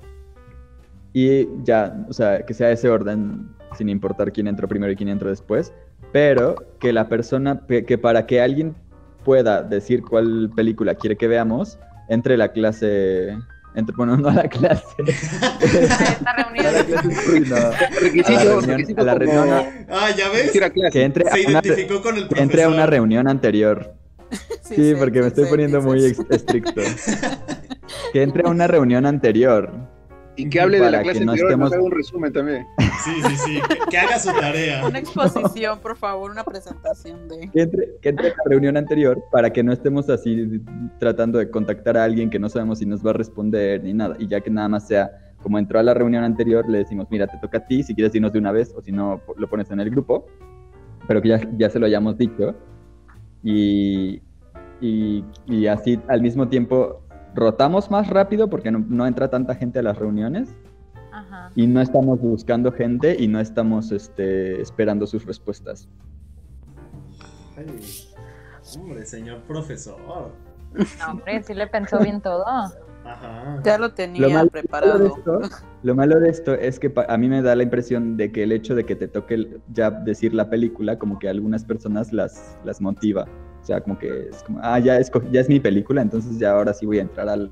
Y ya, o sea, que sea ese orden, sin importar quién entró primero y quién entró después. Pero que la persona, que, que para que alguien pueda decir cuál película quiere que veamos, entre la clase. Entre, bueno, no a la clase. Esta A la reunión. clase, uy, no. A la Requisito, reunión, requisito a la como reunión, Ah, ¿ya ves? asistir a clase. que entre Se a una, identificó con el que entre a una profesor. reunión anterior. Sí, Sí, porque sí, me estoy sí, poniendo sí, muy sí. ex- estricto. Que entre a una reunión anterior. Y que hable de para la que clase no anterior, estemos- nos haga un resumen también. Sí, sí, sí. Que, que haga su tarea. Una exposición, por favor, una presentación de. Que entre, que entre a la reunión anterior para que no estemos así tratando de contactar a alguien que no sabemos si nos va a responder ni nada. Y ya que nada más sea como entró a la reunión anterior, le decimos, mira, te toca a ti, si quieres irnos de una vez o si no, lo pones en el grupo. Pero que ya, ya se lo hayamos dicho. Y, y, y así al mismo tiempo rotamos más rápido porque no, no entra tanta gente a las reuniones. Ajá. Y no estamos buscando gente y no estamos este, esperando sus respuestas. Ay, hombre, señor profesor. No, hombre, sí le pensó bien todo. Ajá. Ya lo tenía Lo malo, preparado. de esto, lo malo de esto es que pa- a mí me da la impresión de que el hecho de que te toque el- ya decir la película, como que a algunas personas las, las motiva. O sea, como que es como, ah, ya, esco- ya es mi película, entonces ya ahora sí voy a entrar al,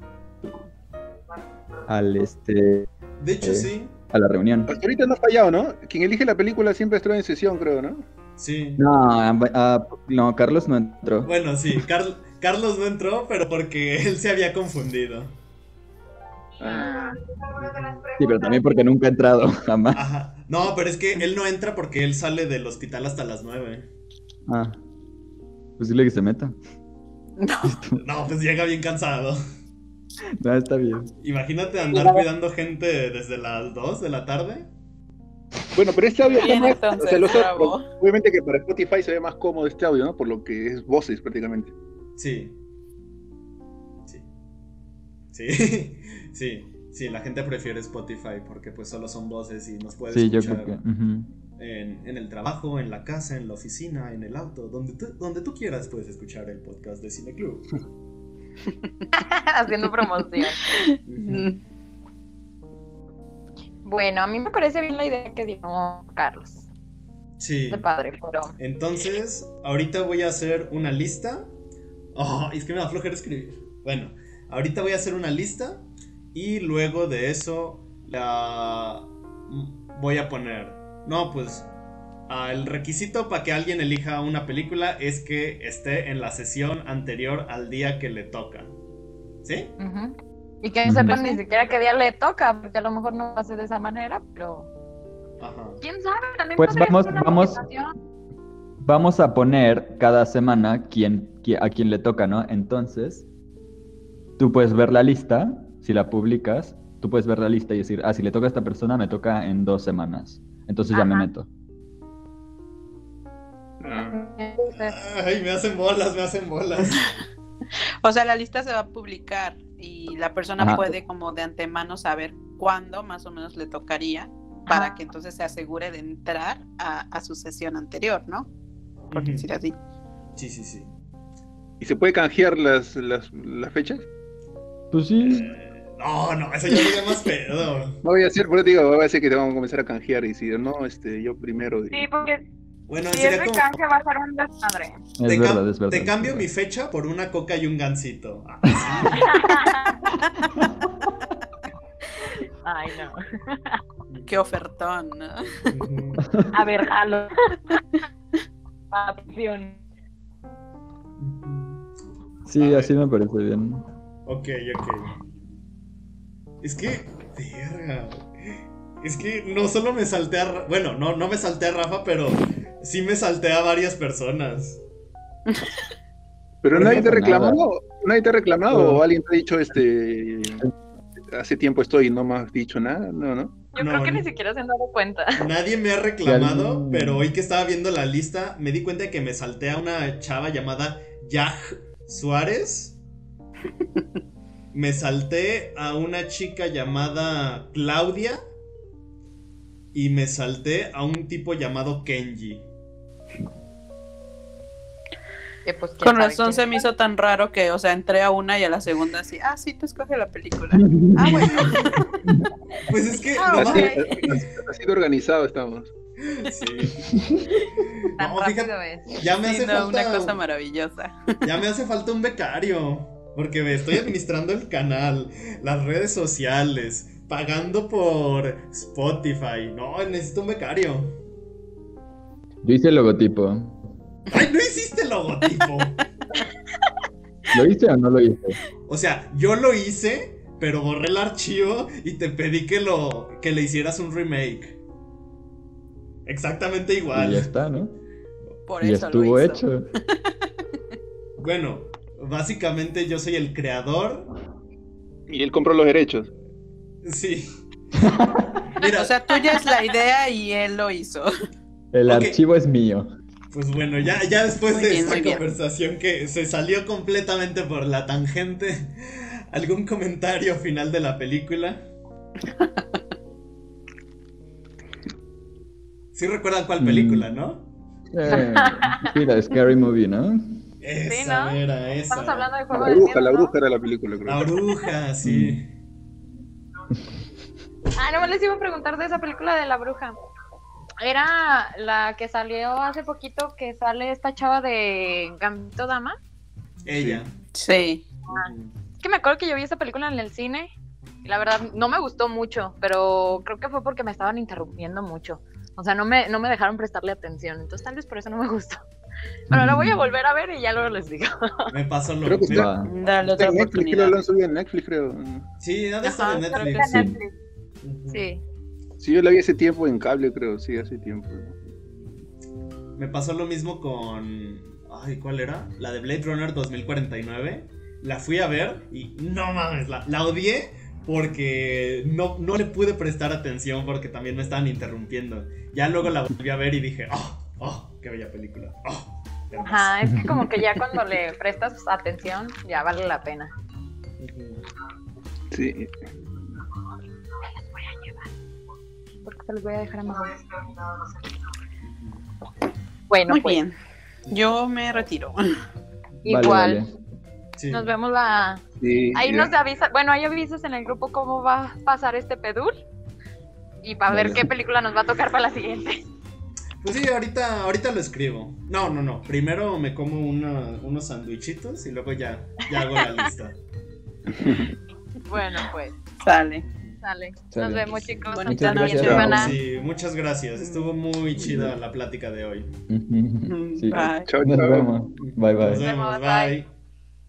al este, De hecho, Eh. sí. a la reunión. Hasta ahorita no ha fallado, ¿no? Quien elige la película siempre está en sesión, creo, ¿no? Sí. No, ah, ah, no, Carlos no entró. Bueno, sí. Carl- Carlos no entró, pero porque él se había confundido. Ah, Sí, pero también porque nunca ha entrado, jamás. Ajá. No, pero es que él no entra porque él sale del hospital hasta las nueve. Ah, Pues dile que se meta. No. No, pues llega bien cansado. No, está bien. Imagínate andar cuidando gente desde las dos de la tarde. Bueno, pero este audio está Bien, más, entonces, o sea, los- bravo. obviamente que para Spotify se ve más cómodo este audio, ¿no? Por lo que es voces prácticamente. Sí. Sí. Sí. Sí. Sí, la gente prefiere Spotify porque pues solo son voces y nos puedes Sí, yo escuchar creo que. Ujú. en, en el trabajo, en la casa, en la oficina, en el auto, donde tú, donde tú quieras puedes escuchar el podcast de Cine Club. Haciendo promoción. Mm. Bueno, a mí me parece bien la idea que dio Carlos. Sí. De padre, pero... Entonces, ahorita voy a hacer una lista. Oh, es que me da flojera escribir. Bueno, ahorita voy a hacer una lista y luego de eso la voy a poner. No, pues ah, el requisito para que alguien elija una película es que esté en la sesión anterior al día que le toca. ¿Sí? Ujú. Y que no Ujú. sepan ni siquiera qué día le toca, porque a lo mejor no va a ser de esa manera, pero... Ajá. ¿Quién sabe? También Pues podría vamos- ser una vamos- motivación. Vamos a poner cada semana quién, qui- a quién le toca, ¿no? Entonces, tú puedes ver la lista, si la publicas, tú puedes ver la lista y decir, ah, si le toca a esta persona, me toca en dos semanas. Entonces ya me Ajá. meto. Ah. Entonces, Ay, me hacen bolas, me hacen bolas. O sea, la lista se va a publicar y la persona Ajá. puede como de antemano saber cuándo más o menos le tocaría para Ajá. que entonces se asegure de entrar a, a su sesión anterior, ¿no? Por Ujú. decir así. Sí, sí, sí. ¿Y se puede canjear las, las, las fechas? Pues sí. Eh, no, no, eso ya sería más pedo. No voy a hacer, por eso te digo, voy a decir que te vamos a comenzar a canjear y decir, no, este, yo primero. sí, porque Bueno, si sería es de como... canje va a ser un desmadre. Es Te, verdad, cam- es verdad. te cambio es mi verdad. fecha por una coca y un gansito. Ah, Ay, no. Qué ofertón, ¿no? sí. Ujú. A ver, jalo. Acción. Sí, A así ver. me parece bien. Ok, ok. Es que, verga. Es que no solo me salté a... Ra- Bueno, no, no me salté a Rafa, pero sí me salté a varias personas. Pero No nadie te ha pasa nada. reclamado, nadie te ha reclamado No. o alguien te ha dicho, este, hace tiempo estoy y no me has dicho nada, no, no. Yo No, creo que no. ni siquiera se han dado cuenta. Nadie me ha reclamado, alguien- pero hoy que estaba viendo la lista me di cuenta de que me salté a una chava llamada Yaj Suárez. Me salté a una chica llamada Claudia. Y me salté a un tipo llamado Kenji. Que, pues, quién Con sabe razón quién se me hizo tan raro que, o sea, entré a una y a la segunda así, ah, sí, tú escoge la película. Ah, bueno. Pues es que... Ah, no Así, mames. así- así de organizado estamos. Sí. tan No, rápido fíjate, es. ya me Sí, hace no, falta... una cosa maravillosa. Ya me hace falta un becario. Porque me estoy administrando el canal, las redes sociales, pagando por Spotify. No, necesito un becario. Yo hice el logotipo. ¡Ay, no hiciste el logotipo! ¿Lo hice o no lo hice? O sea, yo lo hice, pero borré el archivo y te pedí que lo que le hicieras un remake. Exactamente Y ya igual. está, ¿no? Por Y eso estuvo lo hizo. hecho. Bueno, básicamente yo soy el creador. Y él compró los derechos. Sí. Mira, O sea, tuya es la idea y él lo hizo. El Ok. archivo es mío. pues bueno, ya, ya después Muy de bien, esta muy bien. conversación que se salió completamente por la tangente, ¿algún comentario final de la película? Sí recuerdan cuál película, ¿no? Eh, sí, la Scary Movie, ¿no? Esa ¿no? era, esa. Estamos hablando de La juego de bruja, miedo, la ¿no? bruja era la película, creo. La bruja, sí. Ah, no, les iba a preguntar de esa película de la bruja. Era la que salió hace poquito, que sale esta chava de Gambito Dama. Ella. Sí. Es que me acuerdo que yo vi esa película en el cine y la verdad no me gustó mucho, pero creo que fue porque me estaban interrumpiendo mucho. O sea, no me, no me dejaron prestarle atención, entonces tal vez por eso no me gustó. Pero la voy a volver a ver y ya luego les digo. Me pasó lo Creo que mismo. Va. Dale Está otra en Netflix, creo oportunidad. lo han subido en Netflix, creo. Sí, ha de estar en Ajá, creo que Netflix. en Sí. Netflix. Ujú. Sí. Sí, yo la vi hace tiempo en cable, creo, sí, hace tiempo. Me pasó lo mismo con... Ay, ¿cuál era? La de Blade Runner dos mil cuarenta y nueve. La fui a ver y no mames, la, la odié porque no, no le pude prestar atención porque también me estaban interrumpiendo. Ya luego la volví a ver y dije, oh, oh, qué bella película. Oh, Ajá, es que como que ya cuando le prestas atención, ya vale la pena. Sí. Porque se los voy a dejar a mejor. Bueno, Muy pues, bien. Yo me retiro. igual. Vale, vale. Sí. Nos vemos la... Sí, Ahí ya. nos avisa, bueno, ahí avisas en el grupo cómo va a pasar este pedul y para ver Vale. qué película nos va a tocar para la siguiente. Pues sí, ahorita, ahorita lo escribo. No, no, no. Primero me como una- unos sandwichitos y luego ya, ya hago la lista. Bueno, pues, Sale. sale. Nos Sale. vemos, chicos. Bonita Muchas noche. gracias. semana. Sí, muchas gracias. Estuvo muy chida la plática de hoy. Sí. Bye. Chao, Nos chao. vemos. Bye, bye. Nos vemos. vemos, bye. Bye.